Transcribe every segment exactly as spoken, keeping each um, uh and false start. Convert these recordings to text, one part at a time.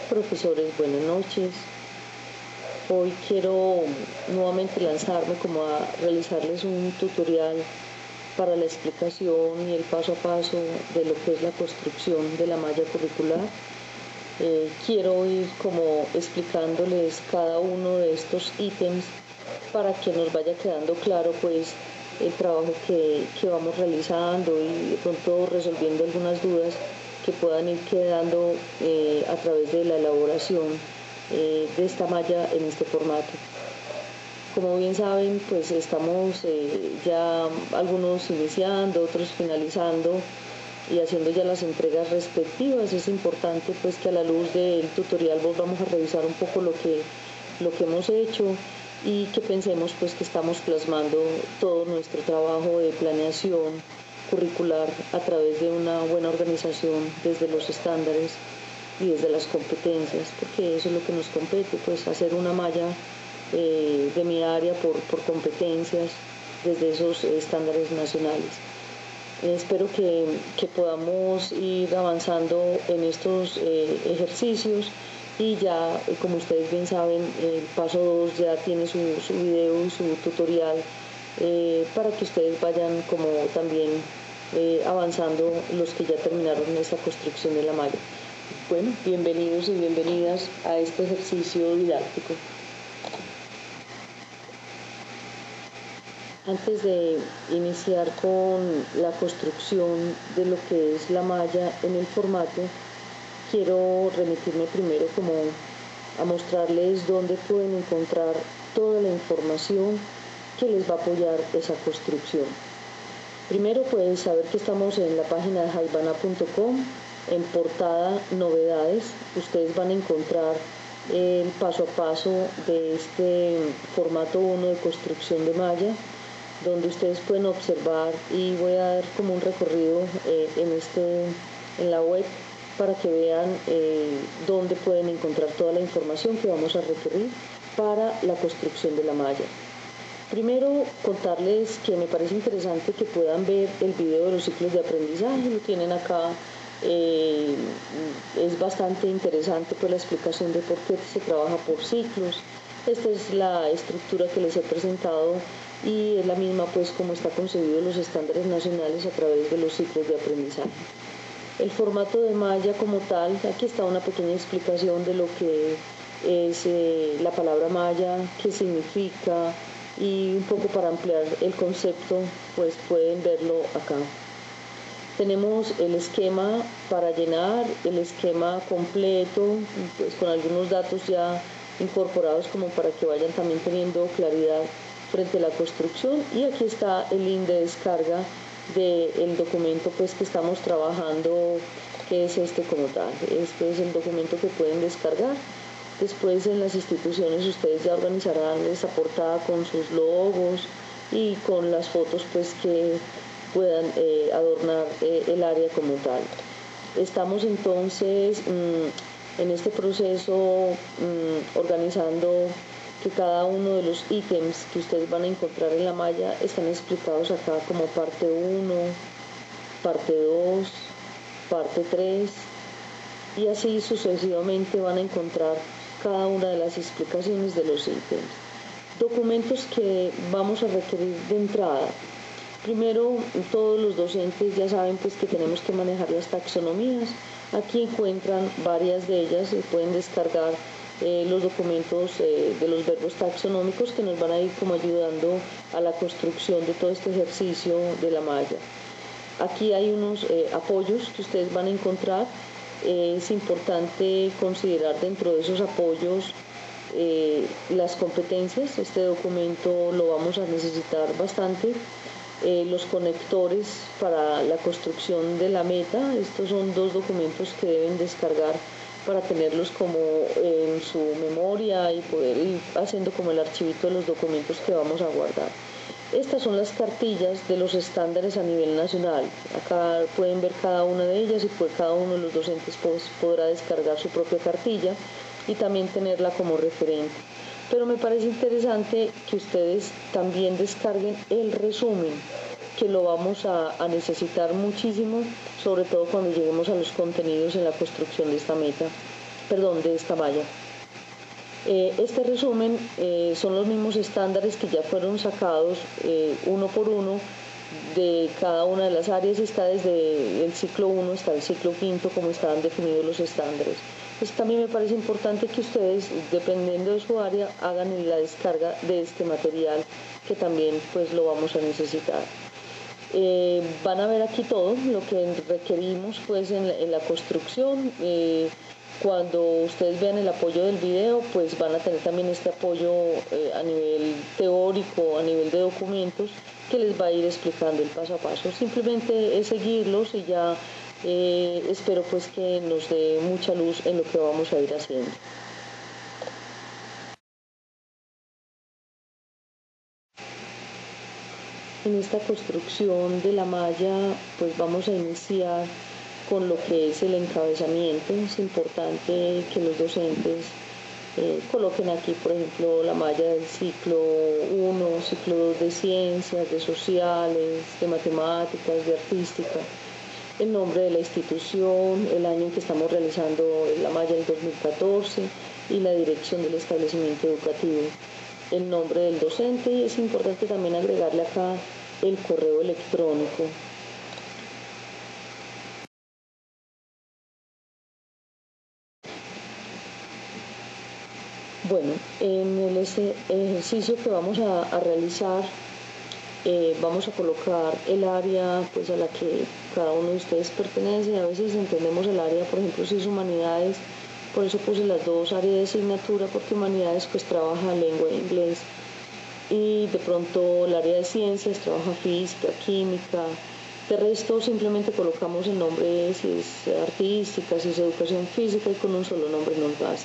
Profesores, buenas noches. Hoy quiero nuevamente lanzarme como a realizarles un tutorial para la explicación y el paso a paso de lo que es la construcción de la malla curricular. Eh, quiero ir como explicándoles cada uno de estos ítems para que nos vaya quedando claro pues el trabajo que, que vamos realizando y de pronto resolviendo algunas dudas que puedan ir quedando eh, a través de la elaboración eh, de esta malla en este formato. Como bien saben, pues estamos eh, ya algunos iniciando, otros finalizando y haciendo ya las entregas respectivas. Es importante pues que a la luz del tutorial volvamos a revisar un poco lo que, lo que hemos hecho y que pensemos pues que estamos plasmando todo nuestro trabajo de planeación curricular a través de una buena organización desde los estándares y desde las competencias, porque eso es lo que nos compete, pues hacer una malla eh, de mi área por, por competencias desde esos estándares nacionales. Eh, espero que, que podamos ir avanzando en estos eh, ejercicios y ya, como ustedes bien saben, el paso dos ya tiene su, su video y su tutorial eh, para que ustedes vayan como también eh, avanzando los que ya terminaron esta construcción de la malla. Bueno, bienvenidos y bienvenidas a este ejercicio didáctico. Antes de iniciar con la construcción de lo que es la malla en el formato, quiero remitirme primero como a mostrarles dónde pueden encontrar toda la información que les va a apoyar esa construcción. Primero, pues saber que estamos en la página de jaibana punto com, en portada novedades. Ustedes van a encontrar el paso a paso de este formato uno de construcción de malla, donde ustedes pueden observar, y voy a dar como un recorrido eh, en, este, en la web para que vean eh, dónde pueden encontrar toda la información que vamos a requerir para la construcción de la malla. Primero, contarles que me parece interesante que puedan ver el video de los ciclos de aprendizaje, lo tienen acá. Eh, es bastante interesante pues la explicación de por qué se trabaja por ciclos. Esta es la estructura que les he presentado y es la misma pues como está concebido los estándares nacionales a través de los ciclos de aprendizaje. El formato de malla como tal, aquí está una pequeña explicación de lo que es eh, la palabra malla, qué significa, y un poco para ampliar el concepto pues pueden verlo acá. Tenemos el esquema para llenar, el esquema completo pues con algunos datos ya incorporados como para que vayan también teniendo claridad frente a la construcción, y aquí está el link de descarga del documento pues que estamos trabajando, que es este como tal. Este es el documento que pueden descargar. Después en las instituciones ustedes ya organizarán esa portada con sus logos y con las fotos pues que puedan eh, adornar eh, el área como tal. Estamos entonces mmm, en este proceso mmm, organizando que cada uno de los ítems que ustedes van a encontrar en la malla están explicados acá como parte uno, parte dos, parte tres, y así sucesivamente van a encontrar cada una de las explicaciones de los ítems. Documentos que vamos a requerir de entrada. Primero, todos los docentes ya saben pues que tenemos que manejar las taxonomías. Aquí encuentran varias de ellas y pueden descargar eh, los documentos eh, de los verbos taxonómicos que nos van a ir como ayudando a la construcción de todo este ejercicio de la malla. Aquí hay unos eh, apoyos que ustedes van a encontrar. Eh, es importante considerar dentro de esos apoyos eh, las competencias. Este documento lo vamos a necesitar bastante. Eh, los conectores para la construcción de la meta. Estos son dos documentos que deben descargar para tenerlos como en su memoria y poder ir haciendo como el archivito de los documentos que vamos a guardar. Estas son las cartillas de los estándares a nivel nacional. Acá pueden ver cada una de ellas y pues cada uno de los docentes pues, podrá descargar su propia cartilla y también tenerla como referente. Pero me parece interesante que ustedes también descarguen el resumen, que lo vamos a, a necesitar muchísimo, sobre todo cuando lleguemos a los contenidos en la construcción de esta meta. perdón, de esta malla. Eh, este resumen eh, son los mismos estándares que ya fueron sacados eh, uno por uno de cada una de las áreas. Está desde el ciclo uno hasta el ciclo quinto como estaban definidos los estándares. Pues también me parece importante que ustedes, dependiendo de su área, hagan la descarga de este material, que también pues lo vamos a necesitar. Eh, van a ver aquí todo lo que requerimos pues en la, en la construcción. Eh, Cuando ustedes vean el apoyo del video, pues van a tener también este apoyo eh, a nivel teórico, a nivel de documentos, que les va a ir explicando el paso a paso. Simplemente es seguirlos y ya eh, espero pues que nos dé mucha luz en lo que vamos a ir haciendo. En esta construcción de la malla, pues vamos a iniciar con lo que es el encabezamiento. Es importante que los docentes eh, coloquen aquí, por ejemplo, la malla del ciclo uno, ciclo dos de ciencias, de sociales, de matemáticas, de artística, el nombre de la institución, el año en que estamos realizando la malla del dos mil catorce y la dirección del establecimiento educativo, el nombre del docente, y es importante también agregarle acá el correo electrónico. Bueno, en el ejercicio que vamos a, a realizar, eh, vamos a colocar el área pues, a la que cada uno de ustedes pertenece. A veces entendemos el área, por ejemplo, si es humanidades, por eso puse las dos áreas de asignatura, porque humanidades pues trabaja lengua e inglés, y de pronto el área de ciencias trabaja física, química. De resto simplemente colocamos el nombre, si es artística, si es educación física, y con un solo nombre nos basta.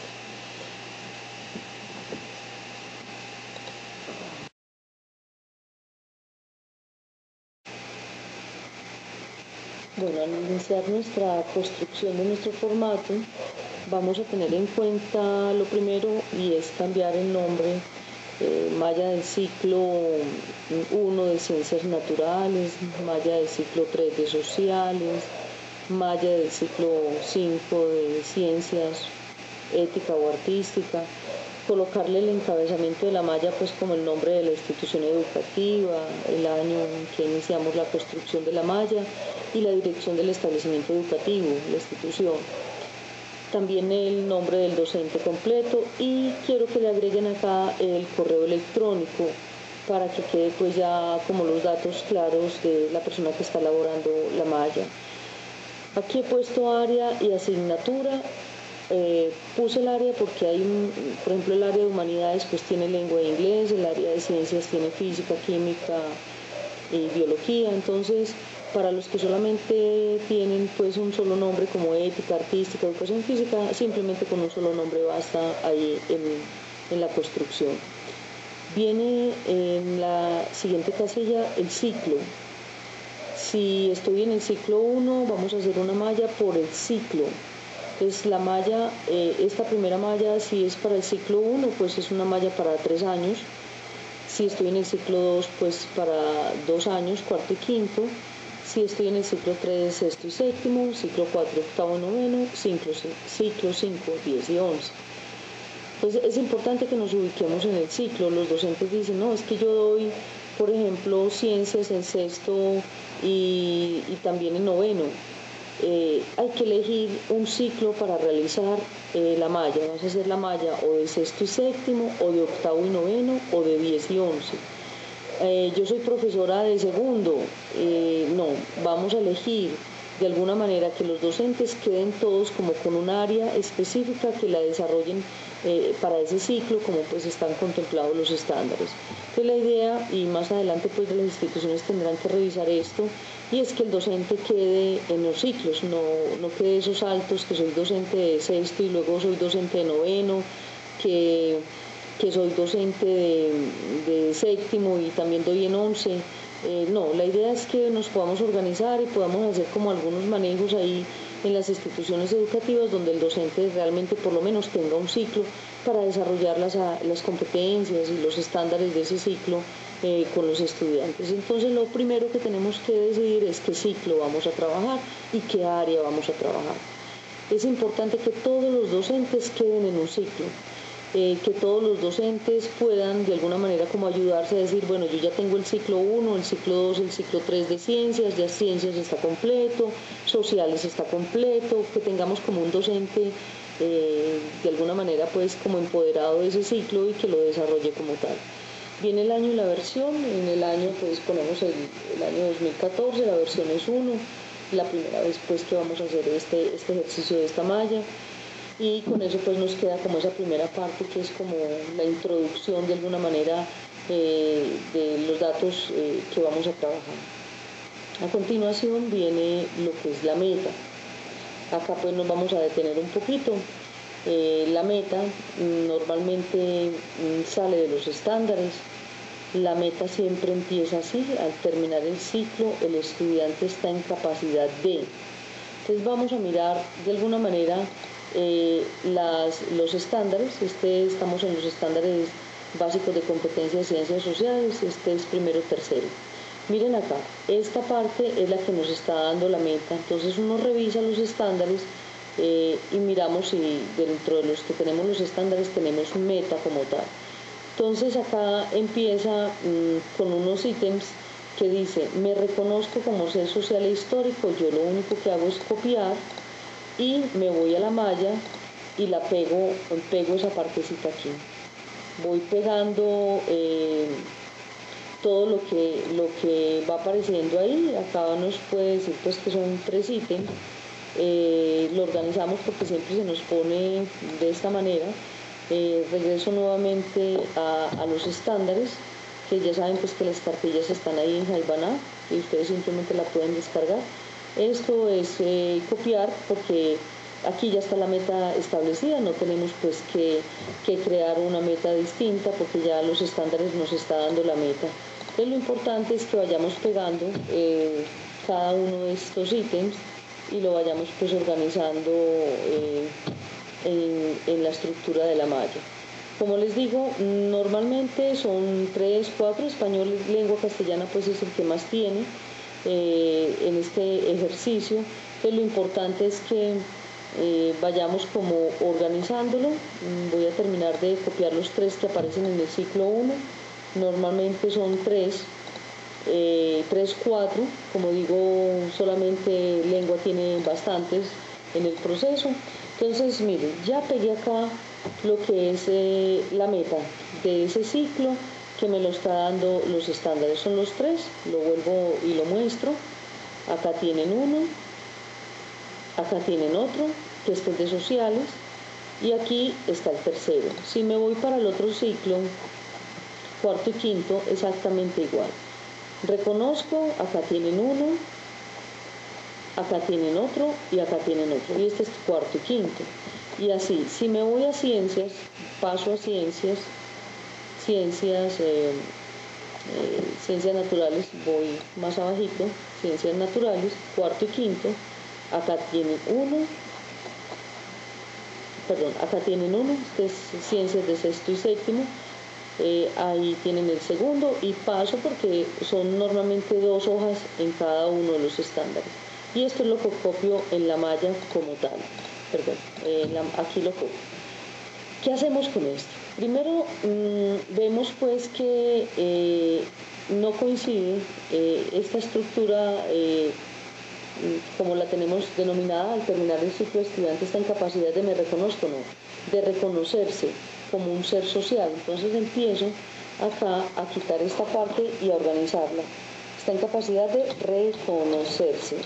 Bueno, al iniciar nuestra construcción de nuestro formato, vamos a tener en cuenta lo primero, y es cambiar el nombre. Eh, malla del ciclo uno de ciencias naturales, malla del ciclo tres de sociales, malla del ciclo cinco de ciencias ética o artística. Colocarle el encabezamiento de la malla pues como el nombre de la institución educativa, el año en que iniciamos la construcción de la malla y la dirección del establecimiento educativo, la institución. También el nombre del docente completo, y quiero que le agreguen acá el correo electrónico para que quede pues ya como los datos claros de la persona que está elaborando la malla. Aquí he puesto área y asignatura. Eh, puse el área porque hay, un, por ejemplo, el área de humanidades pues tiene lengua e inglés, el área de ciencias tiene física, química y biología. Entonces, para los que solamente tienen pues un solo nombre como ética, artística, educación física, simplemente con un solo nombre basta ahí en, en la construcción. Viene en la siguiente casilla el ciclo. Si estoy en el ciclo uno, vamos a hacer una malla por el ciclo. Entonces la malla, eh, esta primera malla, si es para el ciclo uno, pues es una malla para tres años. Si estoy en el ciclo dos, pues para dos años, cuarto y quinto. Si estoy en el ciclo tres, sexto y séptimo, ciclo cuatro, octavo y noveno, ciclo, ciclo cinco, diez y once. Pues es importante que nos ubiquemos en el ciclo. Los docentes dicen, no, es que yo doy, por ejemplo, ciencias en sexto y, y también en noveno. Eh, hay que elegir un ciclo para realizar eh, la malla. Vamos a hacer la malla o de sexto y séptimo, o de octavo y noveno, o de diez y once. Eh, yo soy profesora de segundo, eh, no, vamos a elegir de alguna manera que los docentes queden todos como con un área específica que la desarrollen eh, para ese ciclo, como pues están contemplados los estándares. Entonces la idea, y más adelante pues las instituciones tendrán que revisar esto, y es que el docente quede en los ciclos, no, no quede esos saltos, que soy docente de sexto y luego soy docente de noveno, que... que soy docente de, de séptimo y también doy en once. Eh, no, la idea es que nos podamos organizar y podamos hacer como algunos manejos ahí en las instituciones educativas donde el docente realmente por lo menos tenga un ciclo para desarrollar las, las competencias y los estándares de ese ciclo eh, con los estudiantes. Entonces lo primero que tenemos que decidir es qué ciclo vamos a trabajar y qué área vamos a trabajar. es importante que todos los docentes queden en un ciclo. Eh, que todos los docentes puedan de alguna manera como ayudarse a decir, bueno, yo ya tengo el ciclo uno, el ciclo dos, el ciclo tres de ciencias, ya ciencias está completo, sociales está completo, que tengamos como un docente eh, de alguna manera pues como empoderado de ese ciclo y que lo desarrolle como tal. Viene el año y la versión, en el año pues ponemos el, el año dos mil catorce, la versión es uno, la primera vez pues que vamos a hacer este, este ejercicio de esta malla. Y con eso pues nos queda como esa primera parte que es como la introducción de alguna manera eh, de los datos eh, que vamos a trabajar. A continuación viene lo que es la meta. Acá pues nos vamos a detener un poquito. Eh, la meta normalmente sale de los estándares. La meta siempre empieza así, al terminar el ciclo el estudiante está en capacidad de. Entonces vamos a mirar de alguna manera Eh, las, los estándares. Este, estamos en los estándares básicos de competencia de ciencias sociales, este es primero tercero. Miren acá, esta parte es la que nos está dando la meta, entonces uno revisa los estándares eh, y miramos si dentro de los que tenemos los estándares tenemos meta como tal. Entonces acá empieza mmm, con unos ítems que dice, me reconozco como ser social e histórico, yo lo único que hago es copiar y me voy a la malla y la pego, pego esa partecita aquí. Voy pegando eh, todo lo que, lo que va apareciendo ahí. Acá nos puede decir pues que son tres ítems. Eh, lo organizamos porque siempre se nos pone de esta manera. Eh, regreso nuevamente a, a los estándares, que ya saben pues que las cartillas están ahí en Jaibana y ustedes simplemente la pueden descargar. Esto es eh, copiar porque aquí ya está la meta establecida, no tenemos pues que, que crear una meta distinta porque ya los estándares nos está dando la meta. Entonces lo importante es que vayamos pegando eh, cada uno de estos ítems y lo vayamos pues organizando eh, en, en la estructura de la malla. Como les digo, normalmente son tres, cuatro, español, lengua castellana pues es el que más tiene. Eh, en este ejercicio, pues lo importante es que eh, vayamos como organizándolo. Voy a terminar de copiar los tres que aparecen en el ciclo uno, normalmente son tres, eh, tres, cuatro, como digo, solamente lengua tiene bastantes en el proceso. Entonces miren, ya pegué acá lo que es eh, la meta de ese ciclo, que me lo está dando los estándares, son los tres, lo vuelvo y lo muestro. Acá tienen uno, acá tienen otro, que este es de sociales, y aquí está el tercero. Si me voy para el otro ciclo, cuarto y quinto, exactamente igual. Reconozco, acá tienen uno, acá tienen otro y acá tienen otro, y este es cuarto y quinto. Y así, si me voy a ciencias, paso a ciencias, ciencias, eh, eh, ciencias naturales, voy más abajito, ciencias naturales, cuarto y quinto, acá tienen uno, perdón, acá tienen uno, este es ciencias de sexto y séptimo, eh, ahí tienen el segundo y paso porque son normalmente dos hojas en cada uno de los estándares. Y esto es lo que copio en la malla como tal, perdón, eh, la, aquí lo copio. ¿Qué hacemos con esto? Primero mmm, vemos pues que eh, no coincide eh, esta estructura eh, como la tenemos denominada al terminar el ciclo de estudiante está en capacidad de me reconozco, no, de reconocerse como un ser social. Entonces empiezo acá a quitar esta parte y a organizarla. Está en capacidad de reconocerse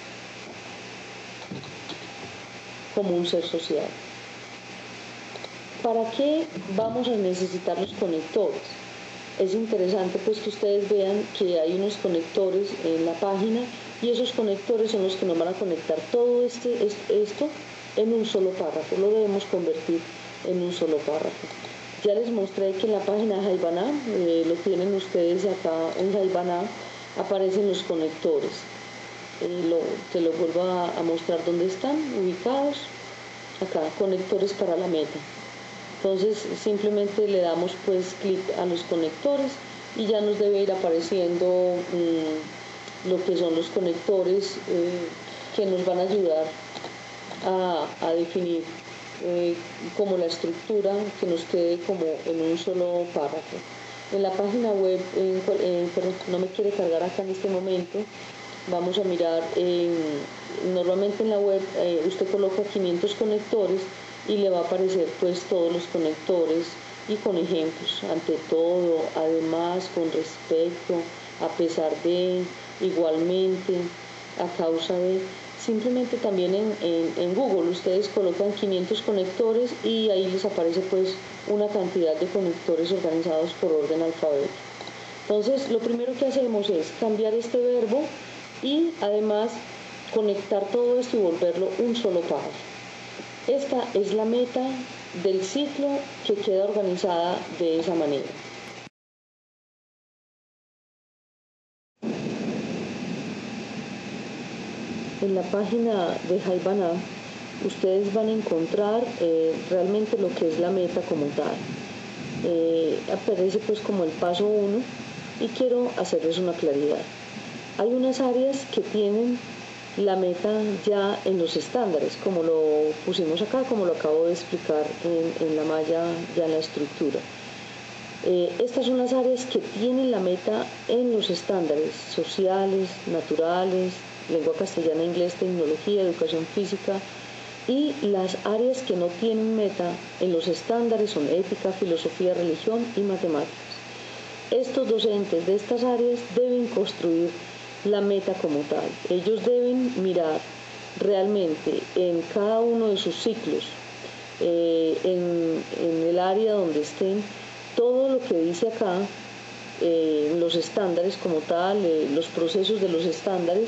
como un ser social. ¿Para qué vamos a necesitar los conectores? Es interesante pues que ustedes vean que hay unos conectores en la página y esos conectores son los que nos van a conectar todo este, este, esto en un solo párrafo, lo debemos convertir en un solo párrafo. Ya les mostré que en la página Jaibana, eh, lo tienen ustedes acá en Jaibana, aparecen los conectores. Eh, lo, te lo vuelvo a, a mostrar dónde están ubicados. Acá, conectores para la meta. Entonces simplemente le damos pues clic a los conectores y ya nos debe ir apareciendo mmm, lo que son los conectores eh, que nos van a ayudar a, a definir eh, como la estructura que nos quede como en un solo párrafo. En la página web, eh, eh, perdón, no me quiere cargar acá en este momento, vamos a mirar, eh, normalmente en la web eh, usted coloca quinientos conectores y le va a aparecer pues todos los conectores y con ejemplos, ante todo, además, con respecto, a pesar de, igualmente, a causa de. Simplemente también en, en, en Google ustedes colocan quinientos conectores y ahí les aparece pues una cantidad de conectores organizados por orden alfabético. Entonces lo primero que hacemos es cambiar este verbo y además conectar todo esto y volverlo un solo párrafo. Esta es la meta del ciclo que queda organizada de esa manera. En la página de Haibana ustedes van a encontrar eh, realmente lo que es la meta como tal. Eh, aparece pues como el paso uno y quiero hacerles una claridad. Hay unas áreas que tienen la meta ya en los estándares, como lo pusimos acá, como lo acabo de explicar en, en la malla, ya en la estructura. Eh, estas son las áreas que tienen la meta en los estándares sociales, naturales, lengua castellana, inglés, tecnología, educación física, y las áreas que no tienen meta en los estándares son ética, filosofía, religión y matemáticas. Estos docentes de estas áreas deben construir la meta como tal. Ellos deben mirar realmente en cada uno de sus ciclos, eh, en, en el área donde estén, todo lo que dice acá, eh, los estándares como tal, eh, los procesos de los estándares,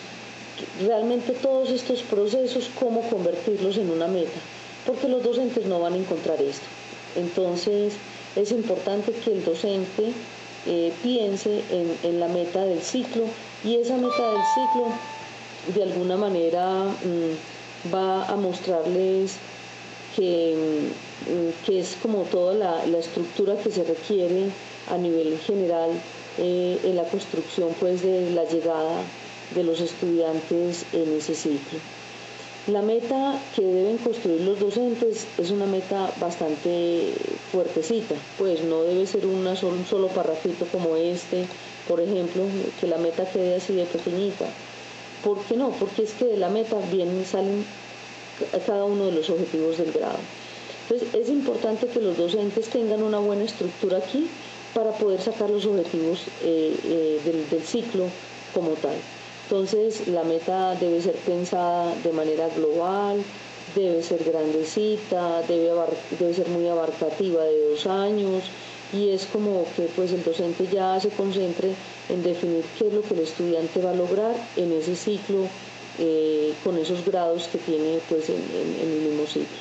realmente todos estos procesos, cómo convertirlos en una meta, porque los docentes no van a encontrar esto. Entonces es importante que el docente eh, piense en, en la meta del ciclo, y esa meta del ciclo de alguna manera mmm, va a mostrarles que, mmm, que es como toda la, la estructura que se requiere a nivel general eh, en la construcción pues de la llegada de los estudiantes en ese ciclo. La meta que deben construir los docentes es una meta bastante fuertecita, pues no debe ser una solo, un solo parrafito como este, por ejemplo, que la meta quede así de pequeñita. ¿Por qué no? Porque es que de la meta vienen, salen cada uno de los objetivos del grado. Entonces es importante que los docentes tengan una buena estructura aquí para poder sacar los objetivos eh, eh, del, del ciclo como tal. Entonces la meta debe ser pensada de manera global, debe ser grandecita, debe, abar debe ser muy abarcativa, de dos años, y es como que pues el docente ya se concentre en definir qué es lo que el estudiante va a lograr en ese ciclo eh, con esos grados que tiene pues en, en, en el mismo ciclo.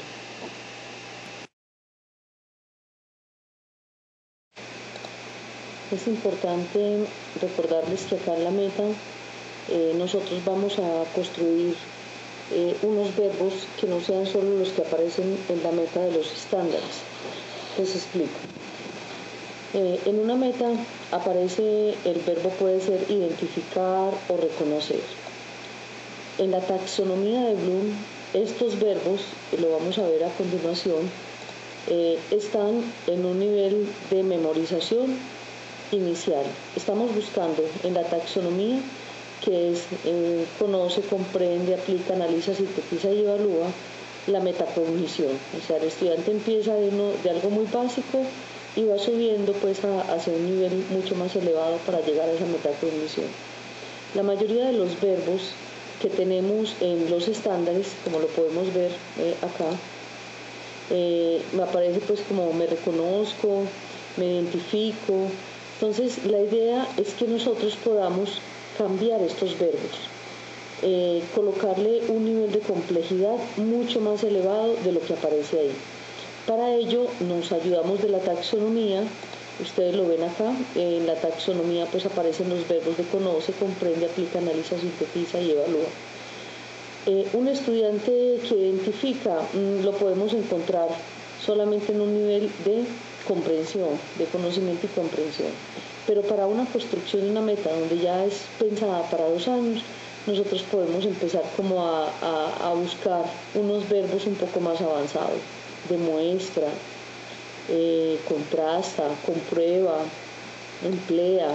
Es importante recordarles que acá en la meta Eh, nosotros vamos a construir eh, unos verbos que no sean solo los que aparecen en la meta de los estándares. Les explico. Eh, en una meta aparece el verbo, puede ser identificar o reconocer. En la taxonomía de Bloom, estos verbos, lo vamos a ver a continuación, eh, están en un nivel de memorización inicial. Estamos buscando en la taxonomía, que es eh, conoce, comprende, aplica, analiza, sintetiza y evalúa, la metacognición. O sea, el estudiante empieza de, uno, de algo muy básico y va subiendo pues a, hacia un nivel mucho más elevado para llegar a esa metacognición. La mayoría de los verbos que tenemos en los estándares, como lo podemos ver eh, acá, eh, me aparece pues como me reconozco, me identifico. Entonces la idea es que nosotros podamos cambiar estos verbos, eh, colocarle un nivel de complejidad mucho más elevado de lo que aparece ahí. Para ello nos ayudamos de la taxonomía. Ustedes lo ven acá, en la taxonomía pues aparecen los verbos de conoce, comprende, aplica, analiza, sintetiza y evalúa. Eh, un estudiante que identifica mmm, lo podemos encontrar solamente en un nivel de comprensión, de conocimiento y comprensión. Pero para una construcción de una meta donde ya es pensada para dos años, nosotros podemos empezar como a, a, a buscar unos verbos un poco más avanzados. Demuestra, eh, contrasta, comprueba, emplea,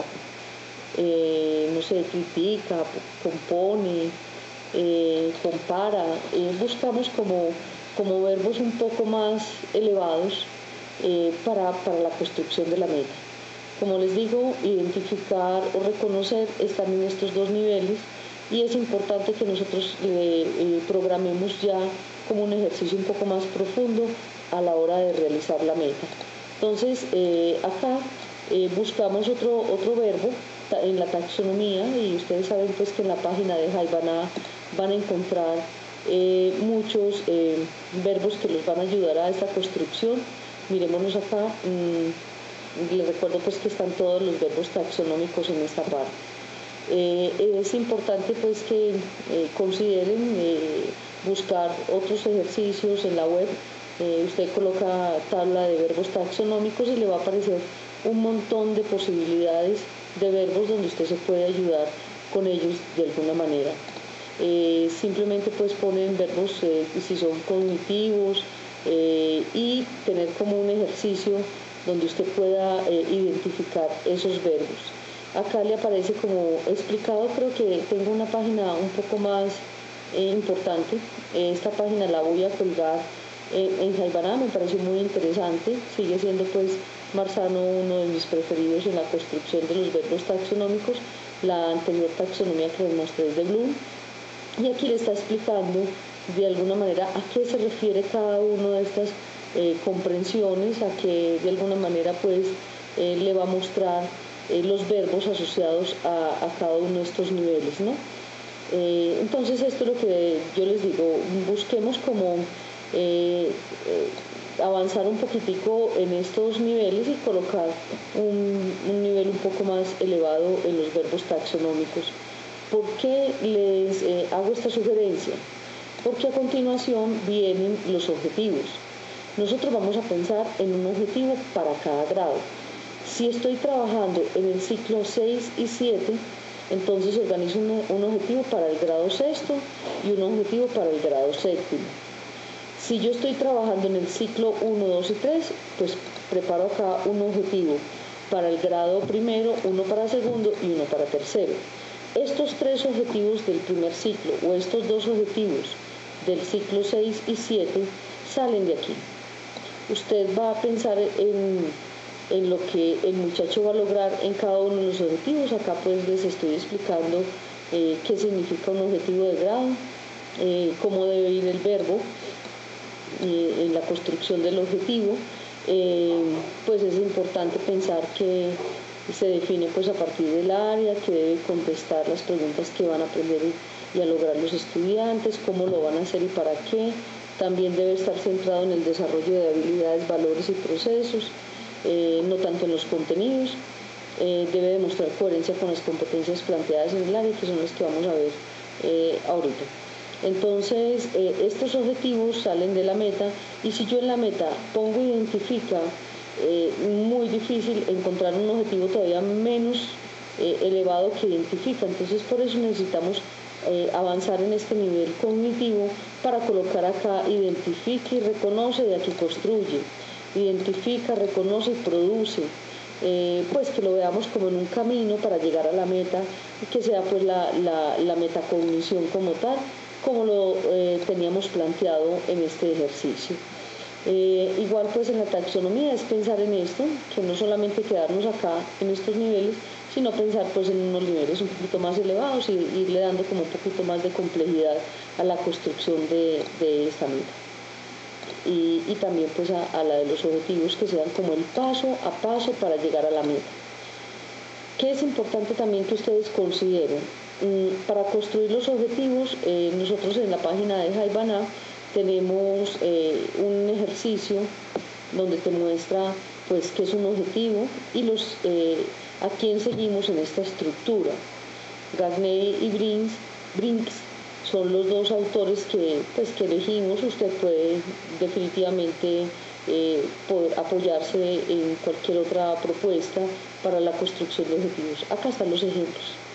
eh, no sé, critica, compone, eh, compara. Eh, buscamos como, como verbos un poco más elevados eh, para, para la construcción de la meta. Como les digo, identificar o reconocer están en estos dos niveles y es importante que nosotros eh, eh, programemos ya como un ejercicio un poco más profundo a la hora de realizar la meta. Entonces, eh, acá eh, buscamos otro, otro verbo en la taxonomía y ustedes saben pues que en la página de Haibana van a encontrar eh, muchos eh, verbos que les van a ayudar a esta construcción. Miremoslos acá. Mmm, Les recuerdo pues que están todos los verbos taxonómicos en esta parte. Eh, es importante pues que eh, consideren eh, buscar otros ejercicios en la web. Eh, usted coloca tabla de verbos taxonómicos y le va a aparecer un montón de posibilidades de verbos donde usted se puede ayudar con ellos de alguna manera. Eh, simplemente pues ponen verbos eh, si son cognitivos eh, y tener como un ejercicio donde usted pueda eh, identificar esos verbos. Acá le aparece como explicado, creo que tengo una página un poco más eh, importante. Esta página la voy a colgar eh, en Haibana, me pareció muy interesante. Sigue siendo pues Marzano uno de mis preferidos en la construcción de los verbos taxonómicos. La anterior taxonomía que les mostré es de Bloom. Y aquí le está explicando de alguna manera a qué se refiere cada uno de estas Eh, comprensiones, a que de alguna manera pues eh, le va a mostrar eh, los verbos asociados a, a cada uno de estos niveles, ¿no? Eh, entonces esto es lo que yo les digo, busquemos como eh, eh, avanzar un poquitico en estos niveles y colocar un, un nivel un poco más elevado en los verbos taxonómicos. ¿Por qué les eh, hago esta sugerencia? Porque a continuación vienen los objetivos. Nosotros vamos a pensar en un objetivo para cada grado. Si estoy trabajando en el ciclo seis y siete, entonces organizo un, un objetivo para el grado sexto y un objetivo para el grado séptimo. Si yo estoy trabajando en el ciclo uno, dos y tres, pues preparo acá un objetivo para el grado primero, uno para segundo y uno para tercero. Estos tres objetivos del primer ciclo o estos dos objetivos del ciclo seis y siete salen de aquí. Usted va a pensar en, en lo que el muchacho va a lograr en cada uno de los objetivos. Acá pues les estoy explicando eh, qué significa un objetivo de grado, eh, cómo debe ir el verbo eh, en la construcción del objetivo. Eh, pues es importante pensar que se define pues a partir del área, que debe contestar las preguntas que van a aprender y, y a lograr los estudiantes, cómo lo van a hacer y para qué. También debe estar centrado en el desarrollo de habilidades, valores y procesos, eh, no tanto en los contenidos. Eh, debe demostrar coherencia con las competencias planteadas en el área, que son las que vamos a ver eh, ahorita. Entonces, eh, estos objetivos salen de la meta y si yo en la meta pongo identifica, eh, muy difícil encontrar un objetivo todavía menos eh, elevado que identifica. Entonces, por eso necesitamos Eh, avanzar en este nivel cognitivo para colocar acá identifica y reconoce, de aquí construye, identifica, reconoce y produce, eh, pues que lo veamos como en un camino para llegar a la meta y que sea pues la, la, la metacognición como tal, como lo eh, teníamos planteado en este ejercicio. Eh, igual pues en la taxonomía es pensar en esto, que no solamente quedarnos acá en estos niveles, sino pensar pues en unos niveles un poquito más elevados y irle dando como un poquito más de complejidad a la construcción de, de esta meta. Y, y también pues a, a la de los objetivos que sean como el paso a paso para llegar a la meta. ¿Qué es importante también que ustedes consideren? Mm, para construir los objetivos, eh, nosotros en la página de Haibana tenemos eh, un ejercicio donde te muestra pues qué es un objetivo y los eh, a quién seguimos en esta estructura. Gagney y Brinks, Brinks son los dos autores que, pues, que elegimos. Usted puede definitivamente eh, poder apoyarse en cualquier otra propuesta para la construcción de objetivos. Acá están los ejemplos.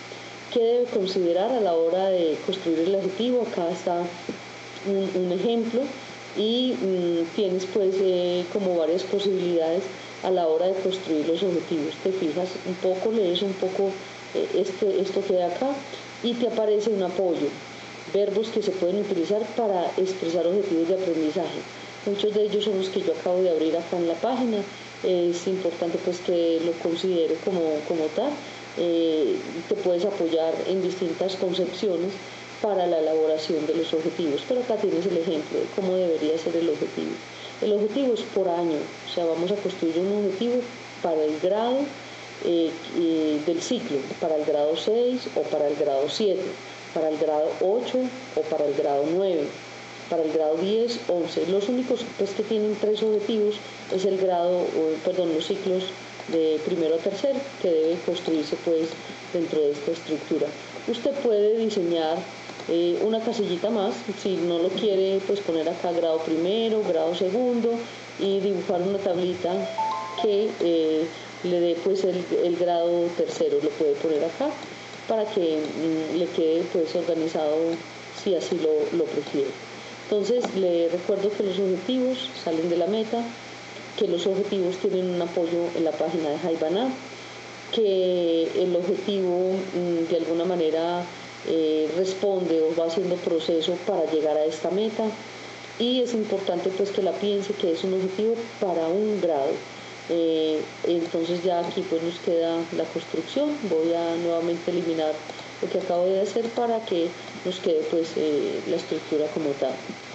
¿Qué debe considerar a la hora de construir el objetivo? Acá está un, un ejemplo y mmm, tienes pues eh, como varias posibilidades a la hora de construir los objetivos. Te fijas un poco, lees un poco eh, este, esto que hay acá y te aparece un apoyo, verbos que se pueden utilizar para expresar objetivos de aprendizaje. Muchos de ellos son los que yo acabo de abrir acá en la página. Es importante pues que lo considere como, como tal. Eh, te puedes apoyar en distintas concepciones para la elaboración de los objetivos, pero acá tienes el ejemplo de cómo debería ser el objetivo. El objetivo es por año, o sea, vamos a construir un objetivo para el grado eh, eh, del ciclo, para el grado seis o para el grado siete, para el grado ocho o para el grado nueve, para el grado diez, once. Los únicos pues, que tienen tres objetivos es el grado, perdón, los ciclos de primero a tercero, que debe construirse pues dentro de esta estructura. Usted puede diseñar eh, una casillita más, si no lo quiere pues poner acá grado primero, grado segundo y dibujar una tablita que eh, le dé pues el, el grado tercero, lo puede poner acá para que mm, le quede pues organizado si así lo, lo prefiere. Entonces le recuerdo que los objetivos salen de la meta, que los objetivos tienen un apoyo en la página de Jaibana, que el objetivo de alguna manera eh, responde o va haciendo proceso para llegar a esta meta y es importante pues que la piense que es un objetivo para un grado. Eh, entonces ya aquí pues nos queda la construcción. Voy a nuevamente eliminar lo que acabo de hacer para que nos quede pues eh, la estructura como tal.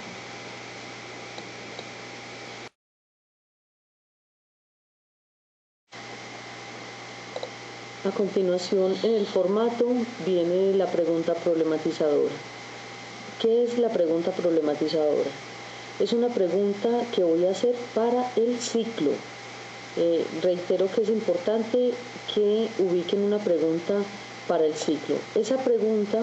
A continuación, en el formato viene la pregunta problematizadora. ¿Qué es la pregunta problematizadora? Es una pregunta que voy a hacer para el ciclo. Eh, reitero que es importante que ubiquen una pregunta para el ciclo. Esa pregunta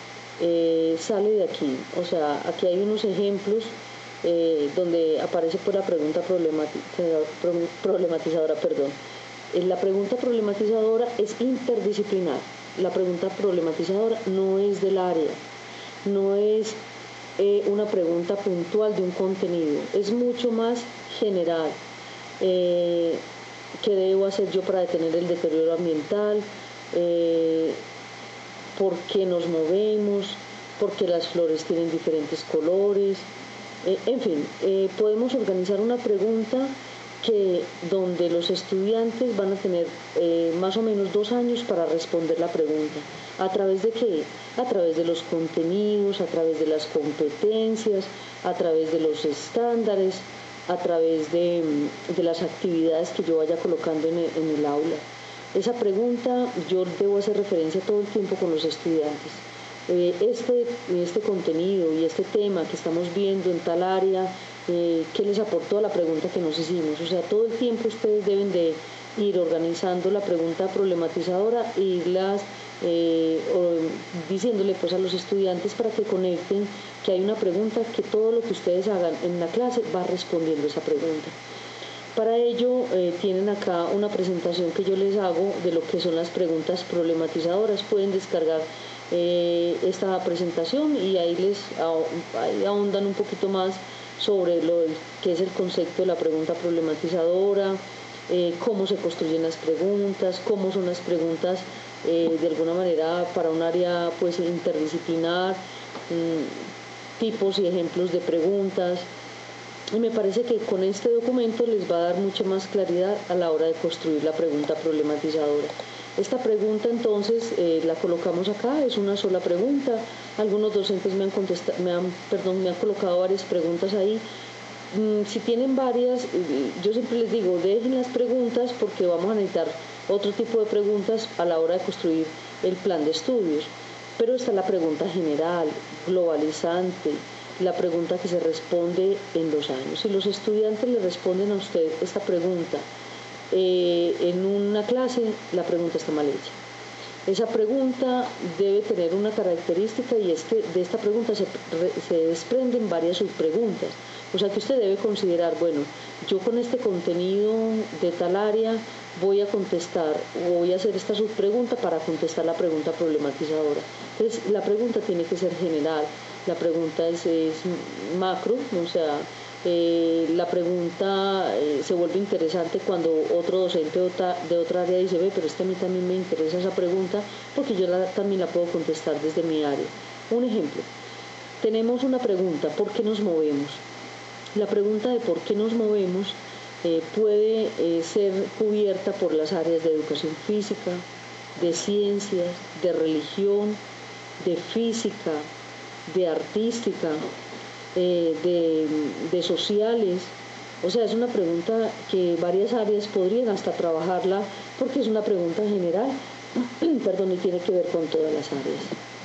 eh, sale de aquí, o sea, aquí hay unos ejemplos eh, donde aparece por la pregunta problematizadora, problematizadora perdón. La pregunta problematizadora es interdisciplinar. La pregunta problematizadora no es del área, no es eh, una pregunta puntual de un contenido, es mucho más general. Eh, ¿Qué debo hacer yo para detener el deterioro ambiental? Eh, ¿Por qué nos movemos? ¿Por qué las flores tienen diferentes colores? Eh, en fin, eh, podemos organizar una pregunta que donde los estudiantes van a tener eh, más o menos dos años para responder la pregunta. ¿A través de qué? A través de los contenidos, a través de las competencias, a través de los estándares, a través de, de las actividades que yo vaya colocando en el, en el aula. Esa pregunta yo debo hacer referencia todo el tiempo con los estudiantes. Eh, este, este contenido y este tema que estamos viendo en tal área, eh, ¿qué les aportó a la pregunta que nos hicimos? O sea, todo el tiempo ustedes deben de ir organizando la pregunta problematizadora e irlas eh, o, diciéndole pues a los estudiantes para que conecten que hay una pregunta que todo lo que ustedes hagan en la clase va respondiendo esa pregunta. Para ello eh, tienen acá una presentación que yo les hago de lo que son las preguntas problematizadoras. Pueden descargar eh, esta presentación y ahí les ahí ahondan un poquito más sobre lo que es el concepto de la pregunta problematizadora, eh, cómo se construyen las preguntas, cómo son las preguntas eh, de alguna manera para un área pues interdisciplinar, mmm, tipos y ejemplos de preguntas. Y me parece que con este documento les va a dar mucha más claridad a la hora de construir la pregunta problematizadora. Esta pregunta entonces eh, la colocamos acá, es una sola pregunta. Algunos docentes me han, contestado, me han, perdón, me han colocado varias preguntas ahí. Mm, si tienen varias, yo siempre les digo, dejen las preguntas porque vamos a necesitar otro tipo de preguntas a la hora de construir el plan de estudios. Pero está la pregunta general, globalizante, la pregunta que se responde en dos años. Si los estudiantes le responden a usted esta pregunta eh, en una clase, la pregunta está mal hecha. Esa pregunta debe tener una característica y es que de esta pregunta se, se desprenden varias subpreguntas. O sea que usted debe considerar, bueno, yo con este contenido de tal área voy a contestar, o voy a hacer esta subpregunta para contestar la pregunta problematizadora. Entonces, la pregunta tiene que ser general, la pregunta es, es macro, o sea, eh, la pregunta eh, se vuelve interesante cuando otro docente de otra, de otra área dice, ve, pero es que a mí también me interesa esa pregunta porque yo la, también la puedo contestar desde mi área. Un ejemplo, tenemos una pregunta, ¿por qué nos movemos? La pregunta de por qué nos movemos eh, puede eh, ser cubierta por las áreas de educación física, de ciencias, de religión, de física, de artística, eh, de, de sociales. O sea, es una pregunta que varias áreas podrían hasta trabajarla porque es una pregunta general, perdón, y tiene que ver con todas las áreas.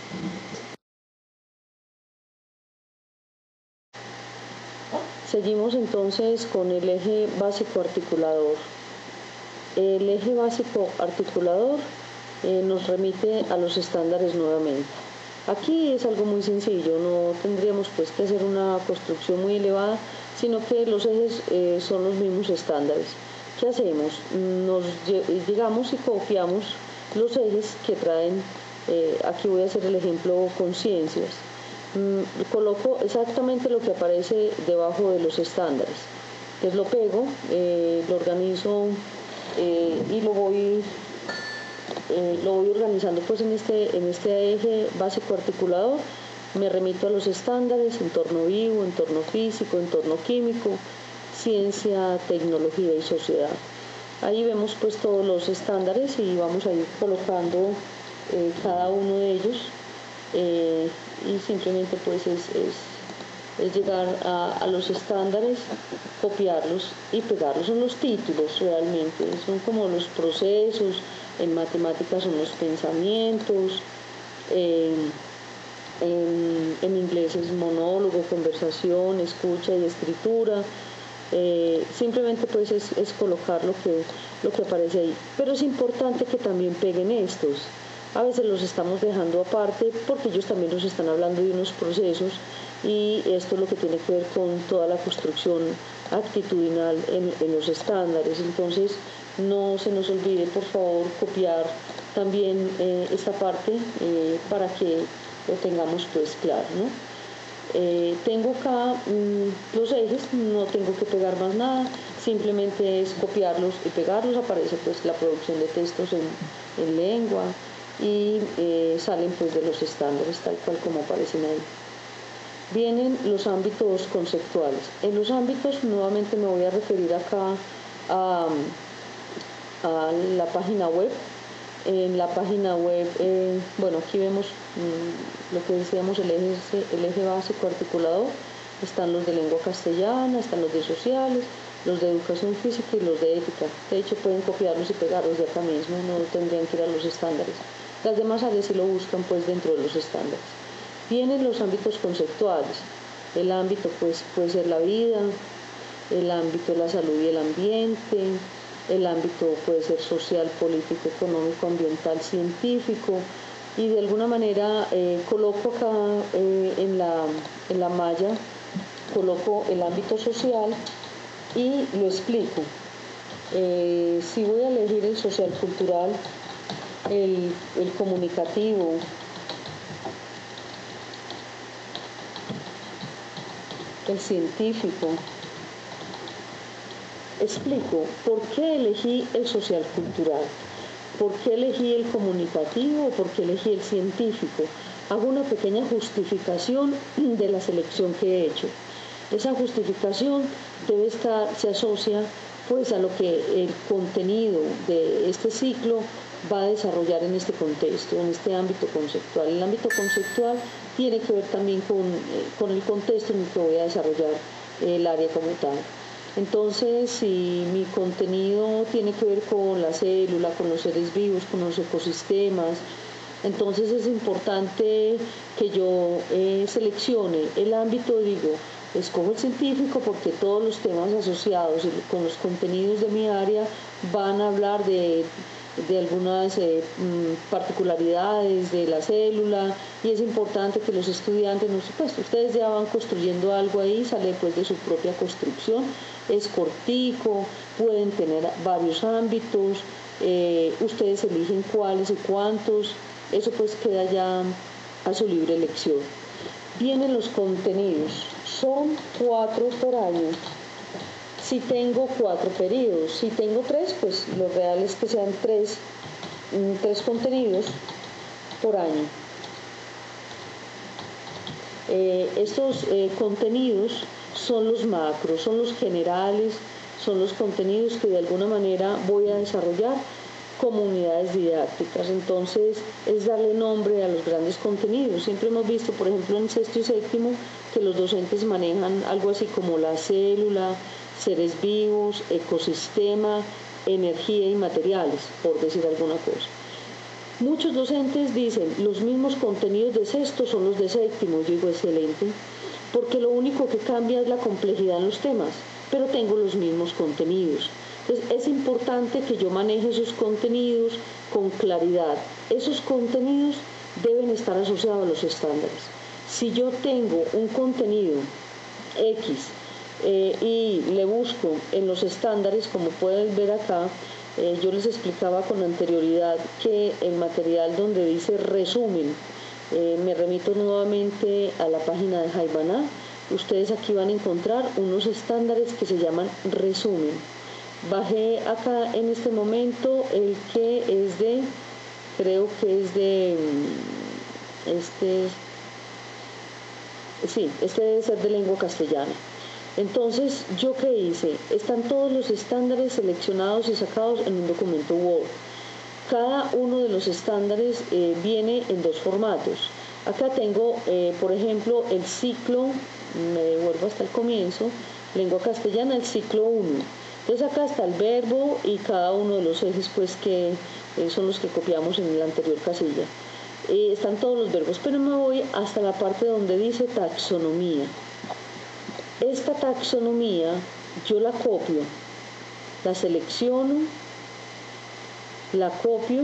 Seguimos entonces con el eje básico articulador. El eje básico articulador eh, nos remite a los estándares nuevamente. Aquí es algo muy sencillo, no tendríamos pues que hacer una construcción muy elevada, sino que los ejes eh, son los mismos estándares. ¿Qué hacemos? Nos llegamos y copiamos los ejes que traen, eh, aquí voy a hacer el ejemplo con ciencias. Mm, coloco exactamente lo que aparece debajo de los estándares. Entonces lo pego, eh, lo organizo eh, y lo voy Eh, lo voy organizando pues en este, en este eje básico articulador. Me remito a los estándares, entorno vivo, entorno físico, entorno químico, ciencia, tecnología y sociedad. Ahí vemos pues todos los estándares y vamos a ir colocando eh, cada uno de ellos eh, y simplemente pues es, es, es llegar a, a los estándares, copiarlos y pegarlos. Son los títulos realmente, son como los procesos. En matemáticas son los pensamientos, eh, en, en inglés es monólogo, conversación, escucha y escritura. Eh, simplemente pues es, es colocar lo que, lo que aparece ahí. Pero es importante que también peguen estos. A veces los estamos dejando aparte porque ellos también nos están hablando de unos procesos y esto es lo que tiene que ver con toda la construcción actitudinal en, en los estándares. Entonces, no se nos olvide, por favor, copiar también eh, esta parte eh, para que lo tengamos pues claro, ¿no? Eh, tengo acá mmm, los ejes, no tengo que pegar más nada, simplemente es copiarlos y pegarlos. Aparece pues la producción de textos en, en lengua y eh, salen pues de los estándares tal cual como aparecen ahí. Vienen los ámbitos conceptuales. En los ámbitos nuevamente me voy a referir acá a a la página web. En la página web, eh, bueno, aquí vemos mmm, lo que decíamos, el eje, el eje básico articulador. Están los de lengua castellana, están los de sociales, los de educación física y los de ética. De hecho, pueden copiarlos y pegarlos de acá mismo, no tendrían que ir a los estándares. Las demás áreas sí lo buscan pues dentro de los estándares. Vienen los ámbitos conceptuales. El ámbito pues puede ser la vida, el ámbito de la salud y el ambiente, el ámbito puede ser social, político, económico, ambiental, científico, y de alguna manera eh, coloco acá eh, en, la, en la malla, coloco el ámbito social y lo explico. Eh, si voy a elegir el social cultural, el, el comunicativo, el científico, explico por qué elegí el social cultural, por qué elegí el comunicativo o por qué elegí el científico. Hago una pequeña justificación de la selección que he hecho. Esa justificación debe estar, se asocia pues a lo que el contenido de este ciclo va a desarrollar en este contexto, en este ámbito conceptual. El ámbito conceptual tiene que ver también con, eh, con el contexto en el que voy a desarrollar el área como tal. Entonces, si mi contenido tiene que ver con la célula, con los seres vivos, con los ecosistemas, entonces es importante que yo eh, seleccione el ámbito, digo, escojo el científico porque todos los temas asociados con los contenidos de mi área van a hablar de de algunas eh, particularidades de la célula, y es importante que los estudiantes, no supuesto, ustedes ya van construyendo algo ahí, sale pues de su propia construcción, es cortico, pueden tener varios ámbitos, eh, ustedes eligen cuáles y cuántos, eso pues queda ya a su libre elección. Vienen los contenidos, son cuatro por año. Si tengo cuatro periodos, si tengo tres, pues lo real es que sean tres, tres contenidos por año. Eh, estos eh, contenidos son los macros, son los generales, son los contenidos que de alguna manera voy a desarrollar como unidades didácticas. Entonces es darle nombre a los grandes contenidos. Siempre hemos visto, por ejemplo, en sexto y séptimo, que los docentes manejan algo así como la célula, seres vivos, ecosistema, energía y materiales, por decir alguna cosa. Muchos docentes dicen, los mismos contenidos de sexto son los de séptimo. Yo digo, excelente, porque lo único que cambia es la complejidad en los temas, pero tengo los mismos contenidos. Entonces es importante que yo maneje esos contenidos con claridad. Esos contenidos deben estar asociados a los estándares. Si yo tengo un contenido X, Eh, y le busco en los estándares, como pueden ver acá, eh, yo les explicaba con anterioridad que el material donde dice resumen, eh, me remito nuevamente a la página de Jaibaná, ustedes aquí van a encontrar unos estándares que se llaman resumen. Bajé acá en este momento el que es de, creo que es de, este, sí, este debe ser de lengua castellana. Entonces, ¿yo qué hice? Están todos los estándares seleccionados y sacados en un documento Word. Cada uno de los estándares eh, viene en dos formatos. Acá tengo, eh, por ejemplo, el ciclo, me devuelvo hasta el comienzo, lengua castellana, el ciclo uno. Entonces acá está el verbo y cada uno de los ejes pues que eh, son los que copiamos en la anterior casilla. Eh, están todos los verbos, pero me voy hasta la parte donde dice taxonomía. Esta taxonomía yo la copio, la selecciono, la copio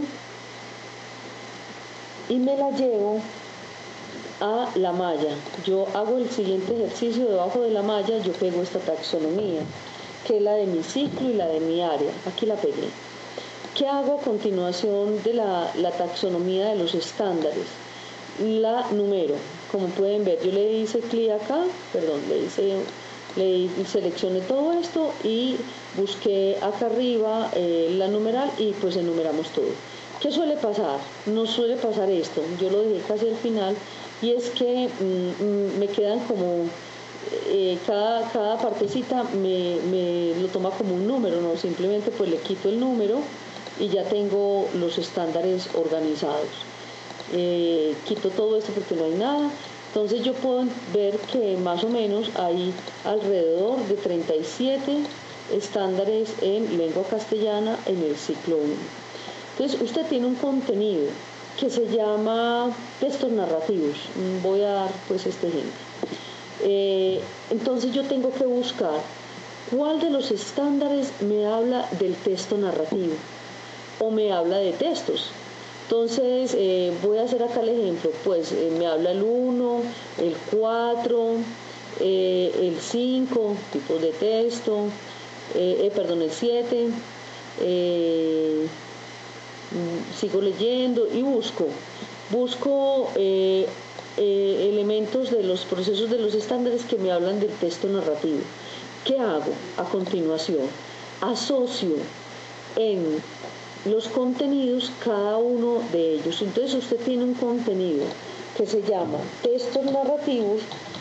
y me la llevo a la malla. Yo hago el siguiente ejercicio: debajo de la malla yo pego esta taxonomía, que es la de mi ciclo y la de mi área. Aquí la pegué. ¿Qué hago a continuación de la, la taxonomía de los estándares? La numero. Como pueden ver, yo le hice clic acá, perdón, le hice, le seleccioné todo esto y busqué acá arriba eh, la numeral y pues enumeramos todo. ¿Qué suele pasar? No suele pasar esto, yo lo dejé casi al final, y es que mmm, me quedan como, eh, cada, cada partecita me, me lo toma como un número, no, simplemente pues le quito el número y ya tengo los estándares organizados. Eh, quito todo esto porque no hay nada. Entonces yo puedo ver que más o menos hay alrededor de treinta y siete estándares en lengua castellana en el ciclo uno. Entonces usted tiene un contenido que se llama textos narrativos. Voy a dar pues este ejemplo. Eh, entonces yo tengo que buscar cuál de los estándares me habla del texto narrativo o me habla de textos. Entonces eh, voy a hacer acá el ejemplo, pues eh, me habla el uno, el cuatro, eh, el cinco, tipos de texto, eh, eh, perdón, el siete, eh, sigo leyendo y busco, busco eh, eh, elementos de los procesos de los estándares que me hablan del texto narrativo. ¿Qué hago a continuación? Asocio en los contenidos cada uno de ellos. Entonces usted tiene un contenido que se llama textos narrativos.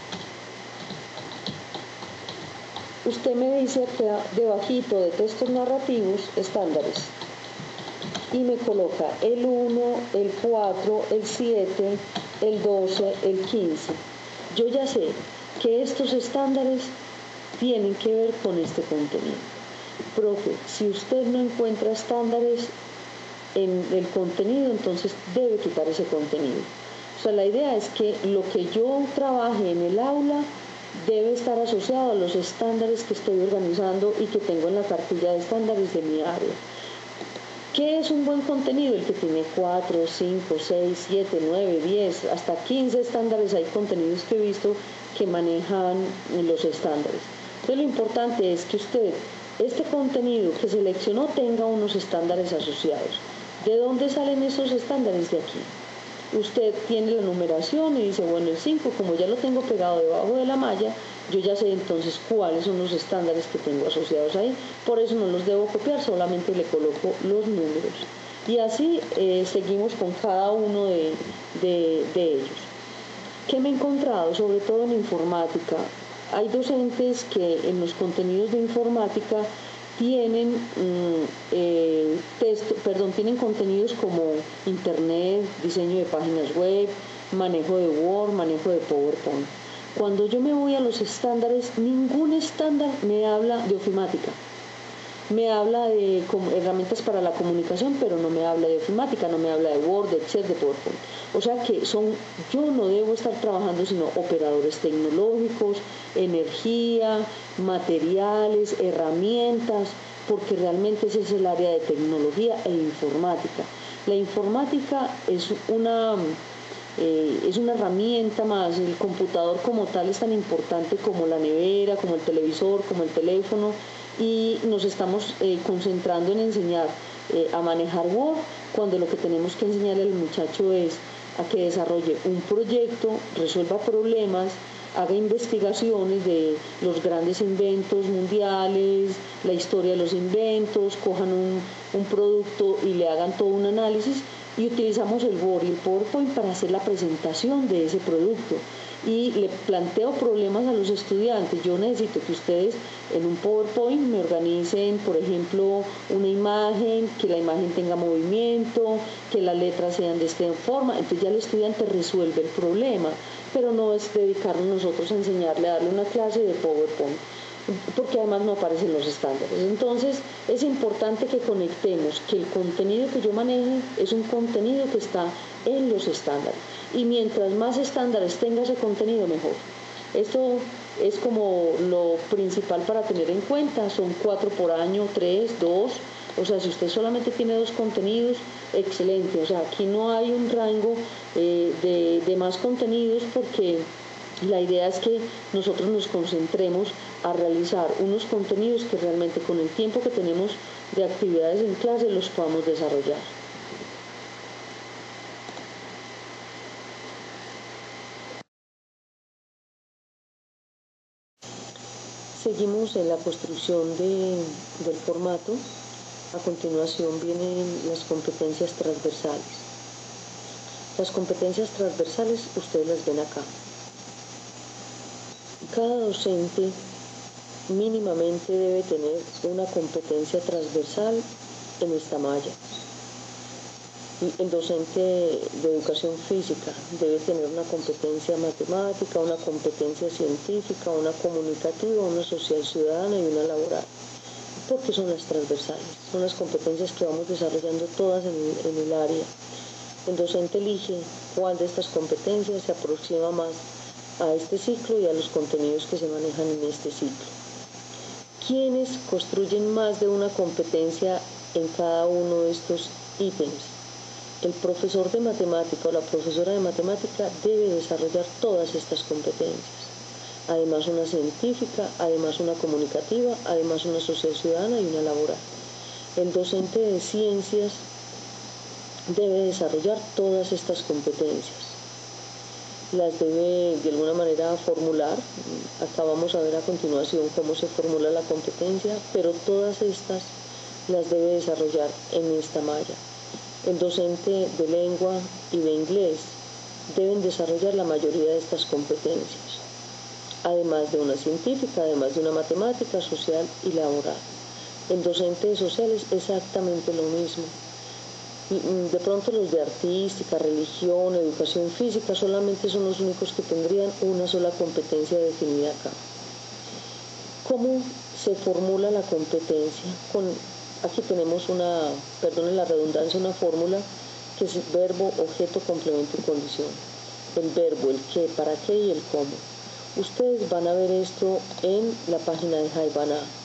Usted me dice que debajito de textos narrativos estándares y me coloca el uno, el cuatro, el siete, el doce, el quince. Yo ya sé que estos estándares tienen que ver con este contenido. Profe, si usted no encuentra estándares en el contenido, entonces debe quitar ese contenido. O sea, la idea es que lo que yo trabaje en el aula debe estar asociado a los estándares que estoy organizando y que tengo en la cartilla de estándares de mi área. ¿Qué es un buen contenido? El que tiene cuatro, cinco, seis, siete, nueve, diez, hasta quince estándares. Hay contenidos que he visto que manejan los estándares. Entonces lo importante es que usted, este contenido que seleccionó, tenga unos estándares asociados. ¿De dónde salen esos estándares? De aquí. Usted tiene la numeración y dice, bueno, el cinco, como ya lo tengo pegado debajo de la malla, yo ya sé entonces cuáles son los estándares que tengo asociados ahí. Por eso no los debo copiar, solamente le coloco los números. Y así eh, seguimos con cada uno de, de, de ellos. ¿Qué me he encontrado? Sobre todo en informática. Hay docentes que en los contenidos de informática tienen mmm, eh, texto, perdón, tienen contenidos como internet, diseño de páginas web, manejo de Word, manejo de PowerPoint. Cuando yo me voy a los estándares, ningún estándar me habla de ofimática. Me habla de herramientas para la comunicación, pero no me habla de ofimática, no me habla de Word, de Excel, de PowerPoint. O sea que son, yo no debo estar trabajando sino operadores tecnológicos, energía, materiales, herramientas, porque realmente ese es el área de tecnología e informática. La informática es una, eh, es una herramienta más. El computador como tal es tan importante como la nevera, como el televisor, como el teléfono, y nos estamos eh, concentrando en enseñar eh, a manejar Word, cuando lo que tenemos que enseñarle al muchacho es a que desarrolle un proyecto, resuelva problemas, haga investigaciones de los grandes inventos mundiales, la historia de los inventos, cojan un, un producto y le hagan todo un análisis, y utilizamos el Word y el PowerPoint para hacer la presentación de ese producto. Y le planteo problemas a los estudiantes. Yo necesito que ustedes en un PowerPoint me organicen, por ejemplo, una imagen, que la imagen tenga movimiento, que las letras sean de esta forma. Entonces ya el estudiante resuelve el problema, pero no es dedicarnos nosotros a enseñarle, a darle una clase de PowerPoint, porque además no aparecen los estándares. Entonces es importante que conectemos que el contenido que yo maneje es un contenido que está en los estándares, y mientras más estándares tenga ese contenido, mejor. Esto es como lo principal para tener en cuenta. Son cuatro por año, tres, dos. O sea, si usted solamente tiene dos contenidos, excelente. O sea, aquí no hay un rango eh, de, de más contenidos, porque la idea es que nosotros nos concentremos a realizar unos contenidos que realmente con el tiempo que tenemos de actividades en clase los podamos desarrollar. Seguimos en la construcción de, del formato. A continuación vienen las competencias transversales. Las competencias transversales ustedes las ven acá. Cada docente mínimamente debe tener una competencia transversal en esta malla. El docente de educación física debe tener una competencia matemática, una competencia científica, una comunicativa, una social ciudadana y una laboral. Porque son las transversales, son las competencias que vamos desarrollando todas en el, en el área. El docente elige cuál de estas competencias se aproxima más a este ciclo y a los contenidos que se manejan en este ciclo. ¿Quiénes construyen más de una competencia en cada uno de estos ítems? El profesor de matemática o la profesora de matemática debe desarrollar todas estas competencias. Además una científica, además una comunicativa, además una social ciudadana y una laboral. El docente de ciencias debe desarrollar todas estas competencias. Las debe de alguna manera formular. Acá vamos a ver a continuación cómo se formula la competencia, pero todas estas las debe desarrollar en esta malla. El docente de lengua y de inglés deben desarrollar la mayoría de estas competencias, además de una científica, además de una matemática, social y laboral. El docente de sociales exactamente lo mismo. De pronto los de artística, religión, educación física solamente son los únicos que tendrían una sola competencia definida acá. ¿Cómo se formula la competencia? Con, aquí tenemos una, perdonen la redundancia, una fórmula que es verbo, objeto, complemento y condición. El verbo, el qué, para qué y el cómo. Ustedes van a ver esto en la página de Jaibana.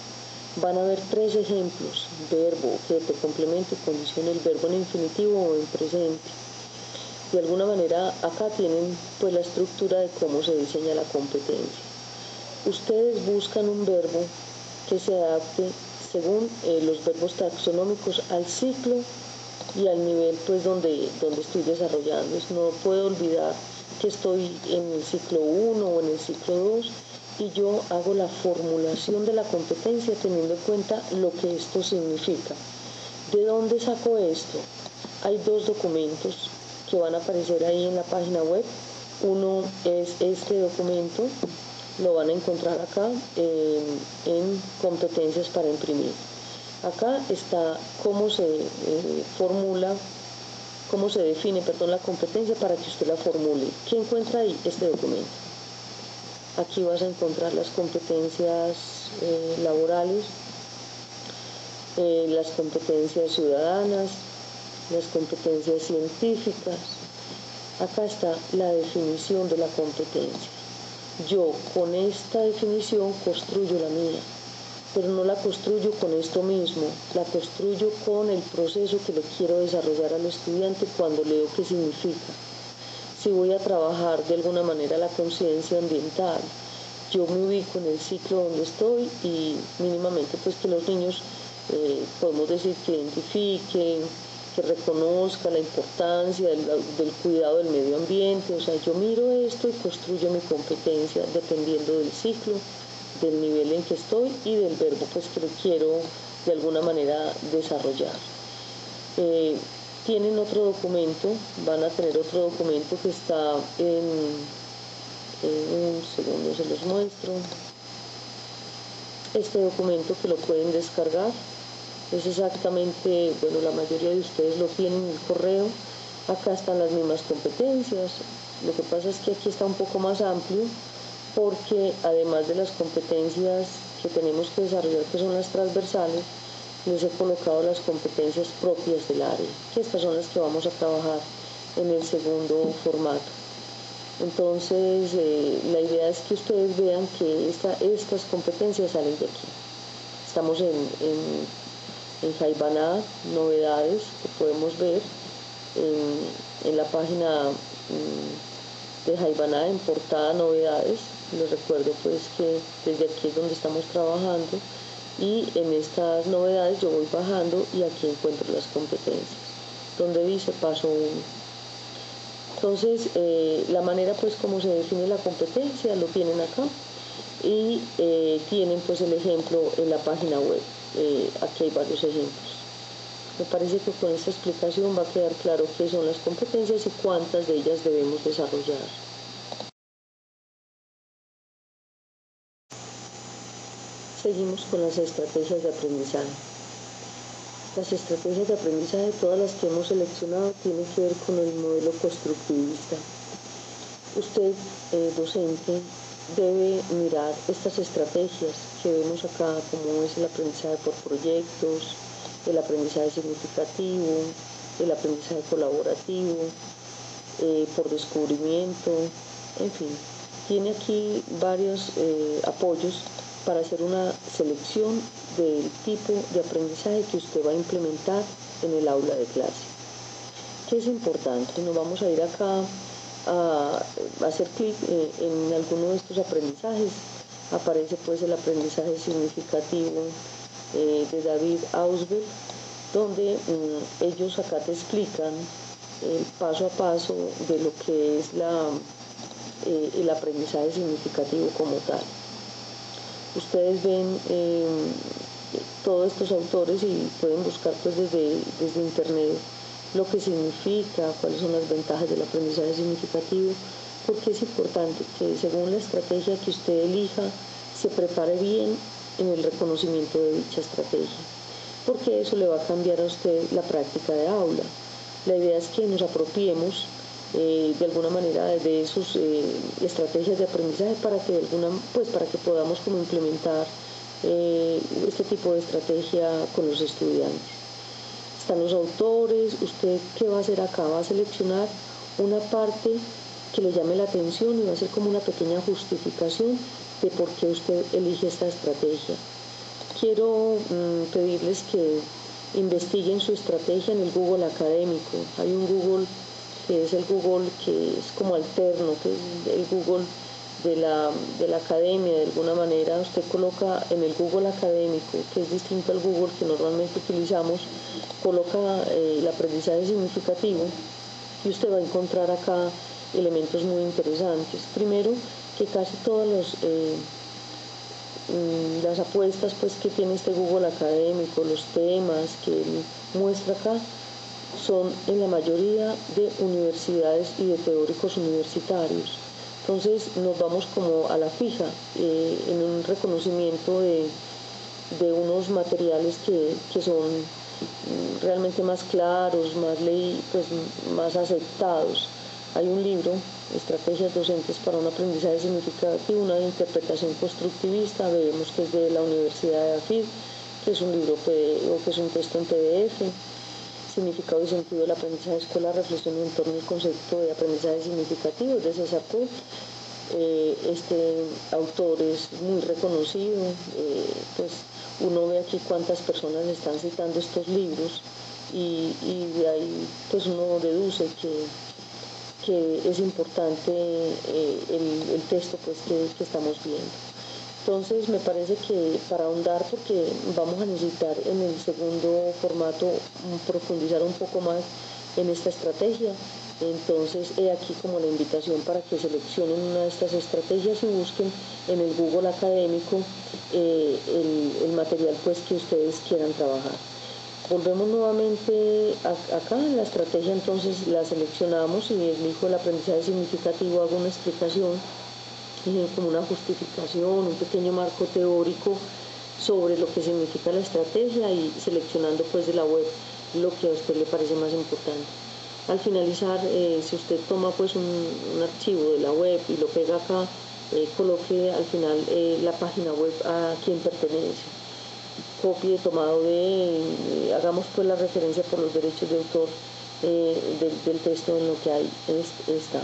van a ver tres ejemplos: verbo, objeto, complemento y condición, el verbo en infinitivo o en presente. De alguna manera acá tienen pues la estructura de cómo se diseña la competencia. Ustedes buscan un verbo que se adapte según eh, los verbos taxonómicos al ciclo y al nivel pues donde, donde estoy desarrollando. No puedo olvidar que estoy en el ciclo uno o en el ciclo dos y yo hago la formulación de la competencia teniendo en cuenta lo que esto significa. ¿De dónde saco esto? Hay dos documentos que van a aparecer ahí en la página web. Uno es este documento, lo van a encontrar acá eh, en competencias para imprimir. Acá está cómo se eh, formula, cómo se define, perdón, la competencia para que usted la formule. ¿Qué encuentra ahí? Este documento. Aquí vas a encontrar las competencias eh, laborales, eh, las competencias ciudadanas, las competencias científicas. Acá está la definición de la competencia. Yo con esta definición construyo la mía, pero no la construyo con esto mismo, la construyo con el proceso que le quiero desarrollar al estudiante cuando leo qué significa. Si voy a trabajar de alguna manera la conciencia ambiental, yo me ubico en el ciclo donde estoy y mínimamente pues que los niños eh, podemos decir que identifiquen, que reconozca la importancia del, del cuidado del medio ambiente. O sea, yo miro esto y construyo mi competencia dependiendo del ciclo, del nivel en que estoy y del verbo pues que lo quiero de alguna manera desarrollar. Eh, tienen otro documento, van a tener otro documento que está en, en un segundo se los muestro. Este documento que lo pueden descargar es exactamente, bueno, la mayoría de ustedes lo tienen en el correo. Acá están las mismas competencias. Lo que pasa es que aquí está un poco más amplio porque además de las competencias que tenemos que desarrollar, que son las transversales, les he colocado las competencias propias del área, que estas son las que vamos a trabajar en el segundo formato. Entonces, eh, la idea es que ustedes vean que esta, estas competencias salen de aquí. Estamos en, en, en Jaibaná, novedades que podemos ver en, en la página de Jaibaná, en portada novedades. Les recuerdo pues que desde aquí es donde estamos trabajando y en estas novedades yo voy bajando y aquí encuentro las competencias donde dice paso uno. Entonces eh, la manera pues como se define la competencia lo tienen acá y eh, tienen pues el ejemplo en la página web. Eh, aquí hay varios ejemplos. Me parece que con esta explicación va a quedar claro qué son las competencias y cuántas de ellas debemos desarrollar. Seguimos con las estrategias de aprendizaje. Las estrategias de aprendizaje, todas las que hemos seleccionado, tienen que ver con el modelo constructivista. Usted, eh, docente, debe mirar estas estrategias que vemos acá, como es el aprendizaje por proyectos, el aprendizaje significativo, el aprendizaje colaborativo, eh, por descubrimiento, en fin. Tiene aquí varios eh, apoyos para hacer una selección del tipo de aprendizaje que usted va a implementar en el aula de clase. ¿Qué es importante? Nos vamos a ir acá a hacer clic en alguno de estos aprendizajes. Aparece pues el aprendizaje significativo eh, de David Ausubel, donde um, ellos acá te explican el paso a paso de lo que es la, eh, el aprendizaje significativo como tal. Ustedes ven eh, todos estos autores y pueden buscar pues desde, desde internet lo que significa, cuáles son las ventajas del aprendizaje significativo, porque es importante que según la estrategia que usted elija, se prepare bien en el reconocimiento de dicha estrategia, porque eso le va a cambiar a usted la práctica de aula. La idea es que nos apropiemos eh, de alguna manera de sus eh, estrategias de aprendizaje para que, de alguna, pues, para que podamos como implementar eh, este tipo de estrategia con los estudiantes. Están los autores. ¿Usted qué va a hacer acá? Va a seleccionar una parte que le llame la atención y va a hacer como una pequeña justificación de por qué usted elige esta estrategia. quiero mm, pedirles que investiguen su estrategia en el Google académico. Hay un Google que es el Google que es como alterno, que es el Google de la, de la academia. De alguna manera usted coloca en el Google académico, que es distinto al Google que normalmente utilizamos, coloca eh, el aprendizaje significativo y usted va a encontrar acá elementos muy interesantes. Primero, que casi todas los, eh, las apuestas pues, que tiene este Google académico, los temas que muestra acá, son en la mayoría de universidades y de teóricos universitarios. Entonces nos vamos como a la fija eh, en un reconocimiento de, de unos materiales que, que son realmente más claros, más, leí, pues, más aceptados. Hay un libro, Estrategias Docentes para un Aprendizaje Significativo, una interpretación constructivista, vemos que es de la Universidad de AFID, que es un libro o que es un texto en P D F. Significado y sentido del aprendizaje escolar, reflexión en torno al concepto de aprendizaje significativo de César Coe. Eh, este autor es muy reconocido, eh, pues uno ve aquí cuántas personas están citando estos libros y, y de ahí pues uno deduce que, que es importante eh, el, el texto pues que, que estamos viendo. Entonces me parece que para ahondar, porque vamos a necesitar en el segundo formato profundizar un poco más en esta estrategia, entonces he aquí como la invitación para que seleccionen una de estas estrategias y busquen en el Google académico eh, el, el material pues que ustedes quieran trabajar. Volvemos nuevamente a, acá en la estrategia, entonces la seleccionamos y elijo el aprendizaje significativo, hago una explicación como una justificación, un pequeño marco teórico sobre lo que significa la estrategia y seleccionando pues de la web lo que a usted le parece más importante. Al finalizar, eh, si usted toma pues un, un archivo de la web y lo pega acá, eh, coloque al final eh, la página web a quien pertenece. Copie tomado de, eh, hagamos pues la referencia por los derechos de autor eh, del, del texto en lo que hay es, está.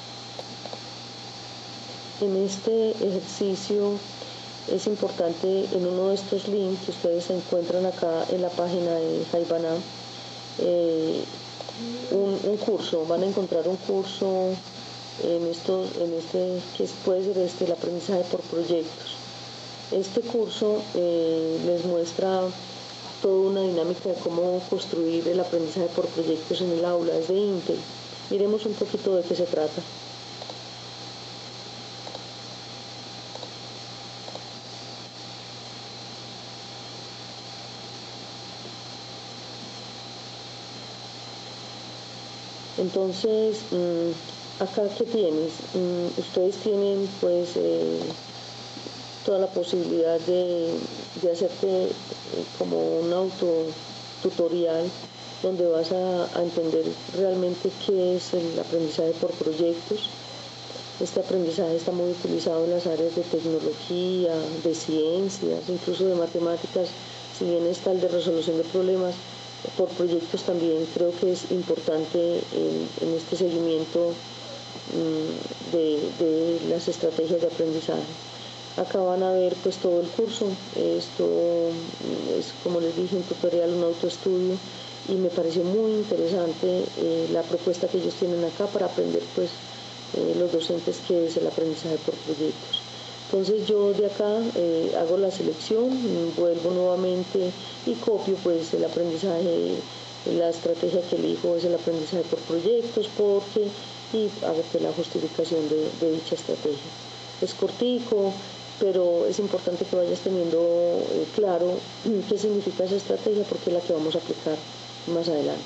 En este ejercicio es importante en uno de estos links que ustedes se encuentran acá en la página de Jaibaná, eh, un, un curso, van a encontrar un curso en, esto, en este que puede ser este, el aprendizaje por proyectos. Este curso eh, les muestra toda una dinámica de cómo construir el aprendizaje por proyectos en el aula, es de Intel. Miremos un poquito de qué se trata. Entonces, acá ¿qué tienes? Ustedes tienen pues eh, toda la posibilidad de, de hacerte como un autotutorial donde vas a, a entender realmente qué es el aprendizaje por proyectos. Este aprendizaje está muy utilizado en las áreas de tecnología, de ciencias, incluso de matemáticas, si bien está el de resolución de problemas. Por proyectos también creo que es importante en, en este seguimiento mmm, de, de las estrategias de aprendizaje. Acá van a ver pues todo el curso. Esto es, como les dije, un tutorial, un autoestudio, y me pareció muy interesante eh, la propuesta que ellos tienen acá para aprender pues eh, los docentes qué es el aprendizaje por proyectos. Entonces yo de acá eh, hago la selección, vuelvo nuevamente y copio pues el aprendizaje, la estrategia que elijo es el aprendizaje por proyectos, porque, y hago pues, la justificación de, de dicha estrategia. Es cortico, pero es importante que vayas teniendo eh, claro qué significa esa estrategia, porque es la que vamos a aplicar más adelante.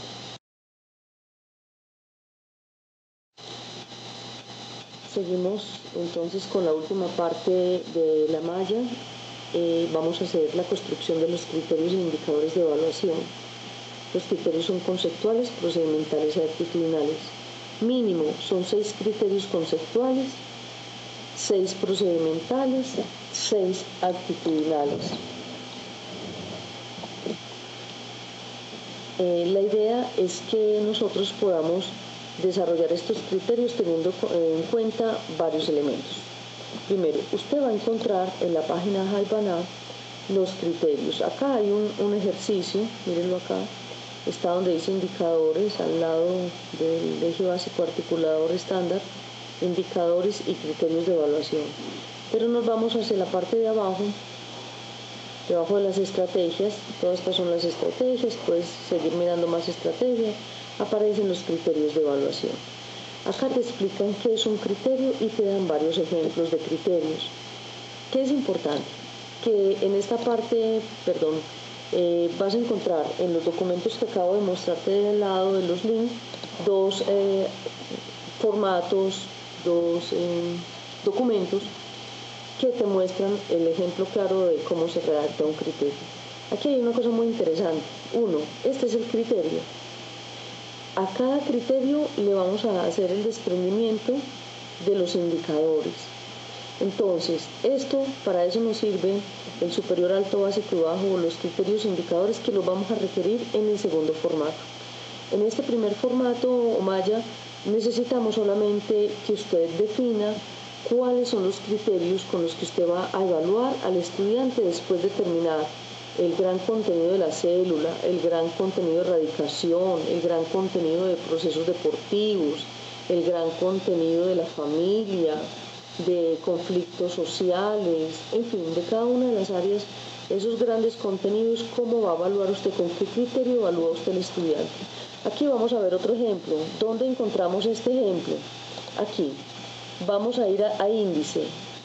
Seguimos entonces con la última parte de la malla. Eh, vamos a hacer la construcción de los criterios e indicadores de evaluación. Los criterios son conceptuales, procedimentales y actitudinales. Mínimo son seis criterios conceptuales, seis procedimentales, seis actitudinales. Eh, la idea es que nosotros podamos desarrollar estos criterios teniendo en cuenta varios elementos. Primero, usted va a encontrar en la página Jaibaná los criterios. Acá hay un, un ejercicio, mírenlo acá, está donde dice indicadores, al lado del eje básico articulador estándar, indicadores y criterios de evaluación. Pero nos vamos hacia la parte de abajo, debajo de las estrategias. Todas estas son las estrategias, puedes seguir mirando más estrategias, aparecen los criterios de evaluación. Acá te explican qué es un criterio y te dan varios ejemplos de criterios. ¿Qué es importante? Que en esta parte, perdón, eh, vas a encontrar en los documentos que acabo de mostrarte del lado de los links, dos eh, formatos, dos eh, documentos que te muestran el ejemplo claro de cómo se redacta un criterio. Aquí hay una cosa muy interesante. Uno, este es el criterio. A cada criterio le vamos a hacer el desprendimiento de los indicadores. Entonces, esto, para eso nos sirve el superior, alto, básico y bajo, o los criterios indicadores, que los vamos a requerir en el segundo formato. En este primer formato o malla necesitamos solamente que usted defina cuáles son los criterios con los que usted va a evaluar al estudiante después de terminar el gran contenido de la célula, el gran contenido de erradicación, el gran contenido de procesos deportivos, el gran contenido de la familia, de conflictos sociales, en fin, de cada una de las áreas, esos grandes contenidos. ¿Cómo va a evaluar usted? ¿Con qué criterio evalúa usted al estudiante? Aquí vamos a ver otro ejemplo. ¿Dónde encontramos este ejemplo? Aquí. Vamos a ir a, a índice,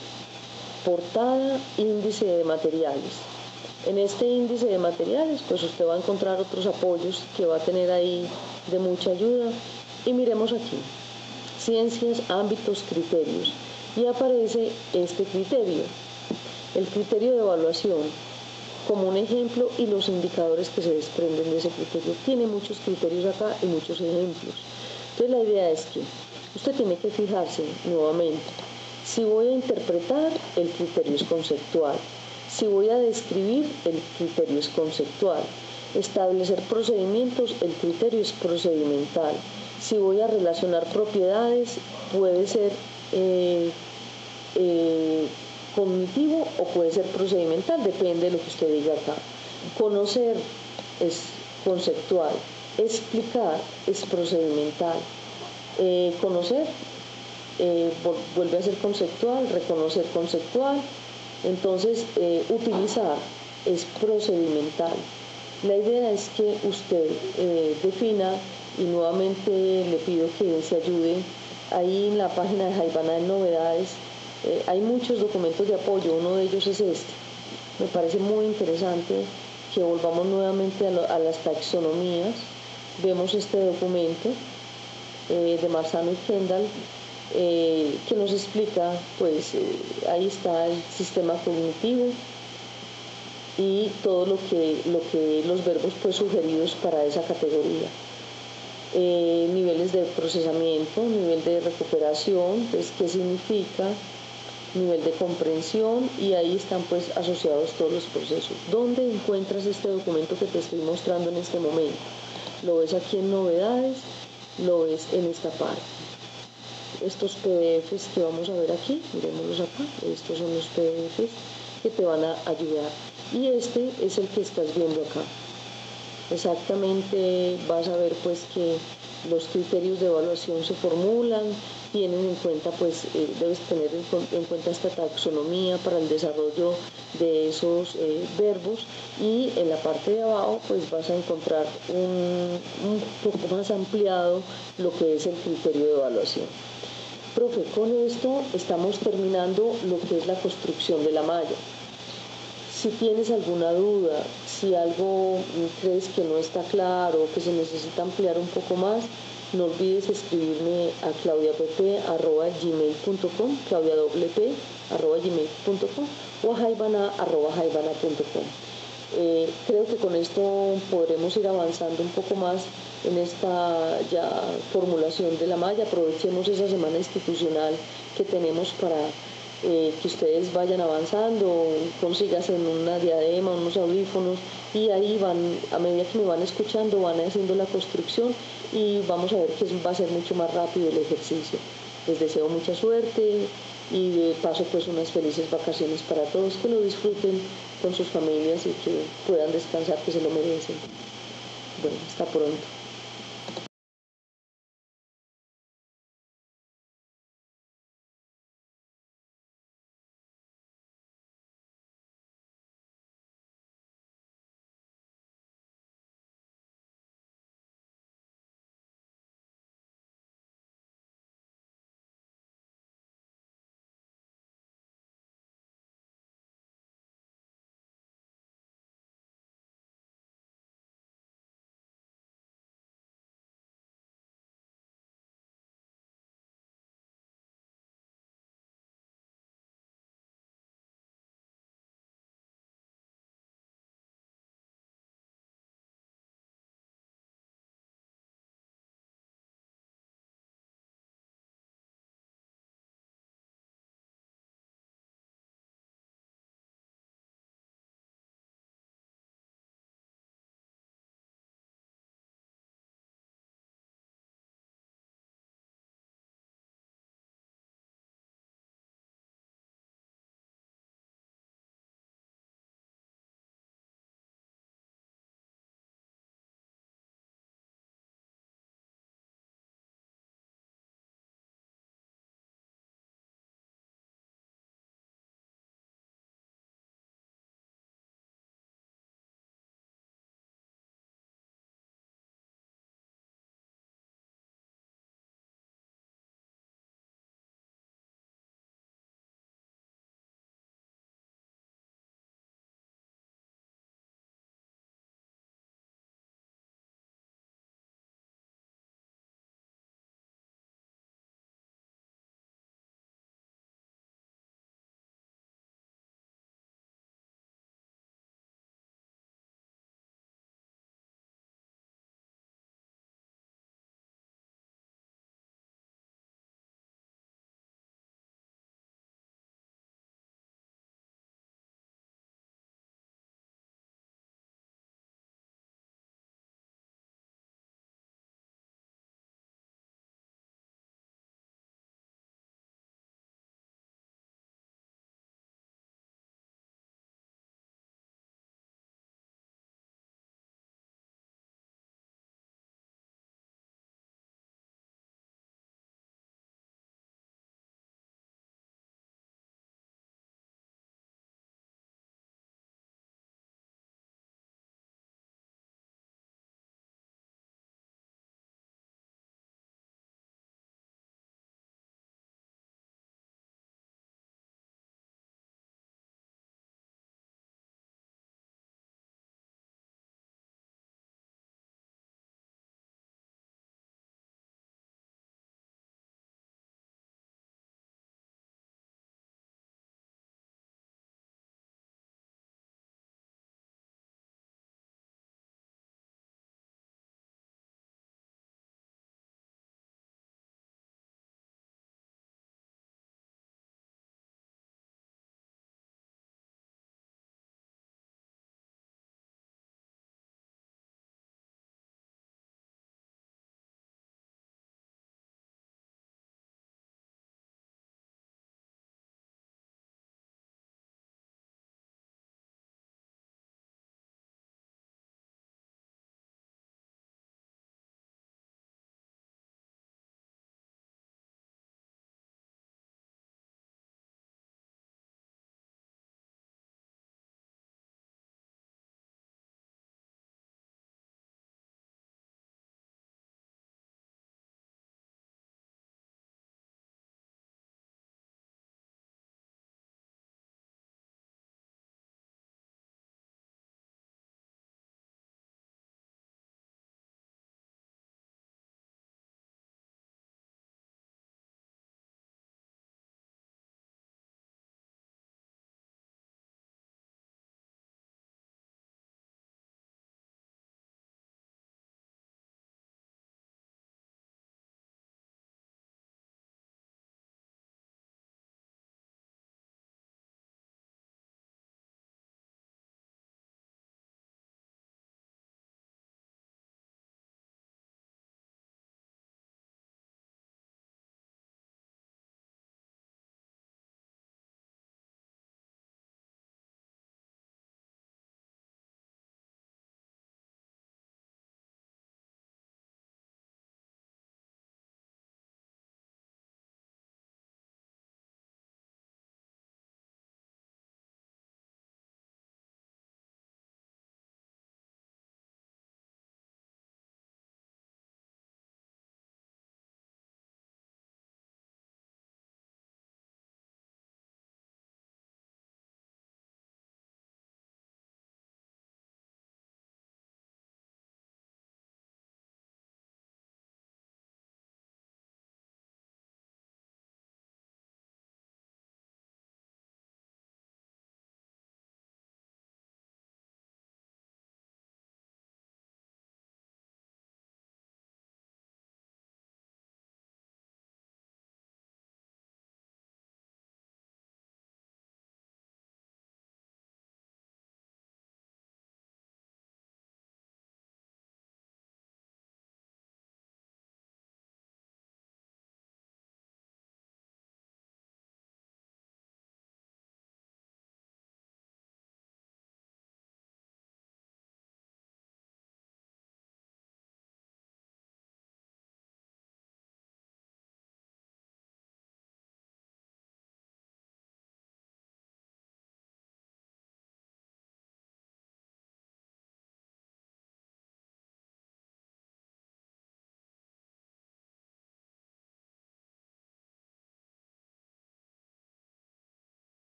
portada, índice de materiales. En este índice de materiales, pues usted va a encontrar otros apoyos que va a tener ahí de mucha ayuda. Y miremos aquí, ciencias, ámbitos, criterios. Y aparece este criterio, el criterio de evaluación, como un ejemplo, y los indicadores que se desprenden de ese criterio. Tiene muchos criterios acá y muchos ejemplos. Entonces la idea es que usted tiene que fijarse nuevamente. Si voy a interpretar, el criterio es conceptual. Si voy a describir, el criterio es conceptual. Establecer procedimientos, el criterio es procedimental. Si voy a relacionar propiedades, puede ser eh, eh, cognitivo o puede ser procedimental, depende de lo que usted diga acá. Conocer es conceptual. Explicar es procedimental. Eh, conocer eh, vuelve a ser conceptual, reconocer conceptual. Entonces, eh, utilizar es procedimental. La idea es que usted eh, defina, y nuevamente le pido que se ayude. Ahí en la página de Jaibana en novedades eh, hay muchos documentos de apoyo, uno de ellos es este. Me parece muy interesante que volvamos nuevamente a, lo, a las taxonomías. Vemos este documento eh, de Marzano y Kendall, eh, que nos explica, pues eh, ahí está el sistema cognitivo y todo lo que, lo que los verbos pues sugeridos para esa categoría. Eh, niveles de procesamiento, nivel de recuperación, pues qué significa, nivel de comprensión, y ahí están pues asociados todos los procesos. ¿Dónde encuentras este documento que te estoy mostrando en este momento? Lo ves aquí en novedades, lo ves en esta parte. Estos P D Fs que vamos a ver aquí, miremoslos acá, estos son los P D Fs que te van a ayudar, y este es el que estás viendo acá. Exactamente, vas a ver pues que los criterios de evaluación se formulan, tienen en cuenta pues, eh, debes tener en, en cuenta esta taxonomía para el desarrollo de esos eh, verbos, y en la parte de abajo pues vas a encontrar un, un poco más ampliado lo que es el criterio de evaluación. Profe, con esto estamos terminando lo que es la construcción de la malla. Si tienes alguna duda, si algo crees que no está claro, que se necesita ampliar un poco más, no olvides escribirme a claudiapp arroba gmail punto com, claudiapp arroba gmail punto com, o a jaibana arroba jaibana punto com. Eh, creo que con esto podremos ir avanzando un poco más en esta ya formulación de la malla. Aprovechemos esa semana institucional que tenemos para Eh, que ustedes vayan avanzando, consíganse una diadema, unos audífonos, y ahí van, a medida que me van escuchando, van haciendo la construcción, y vamos a ver que va a ser mucho más rápido el ejercicio. Les deseo mucha suerte, y de paso pues unas felices vacaciones para todos, que lo disfruten con sus familias y que puedan descansar, que se lo merecen. Bueno, hasta pronto.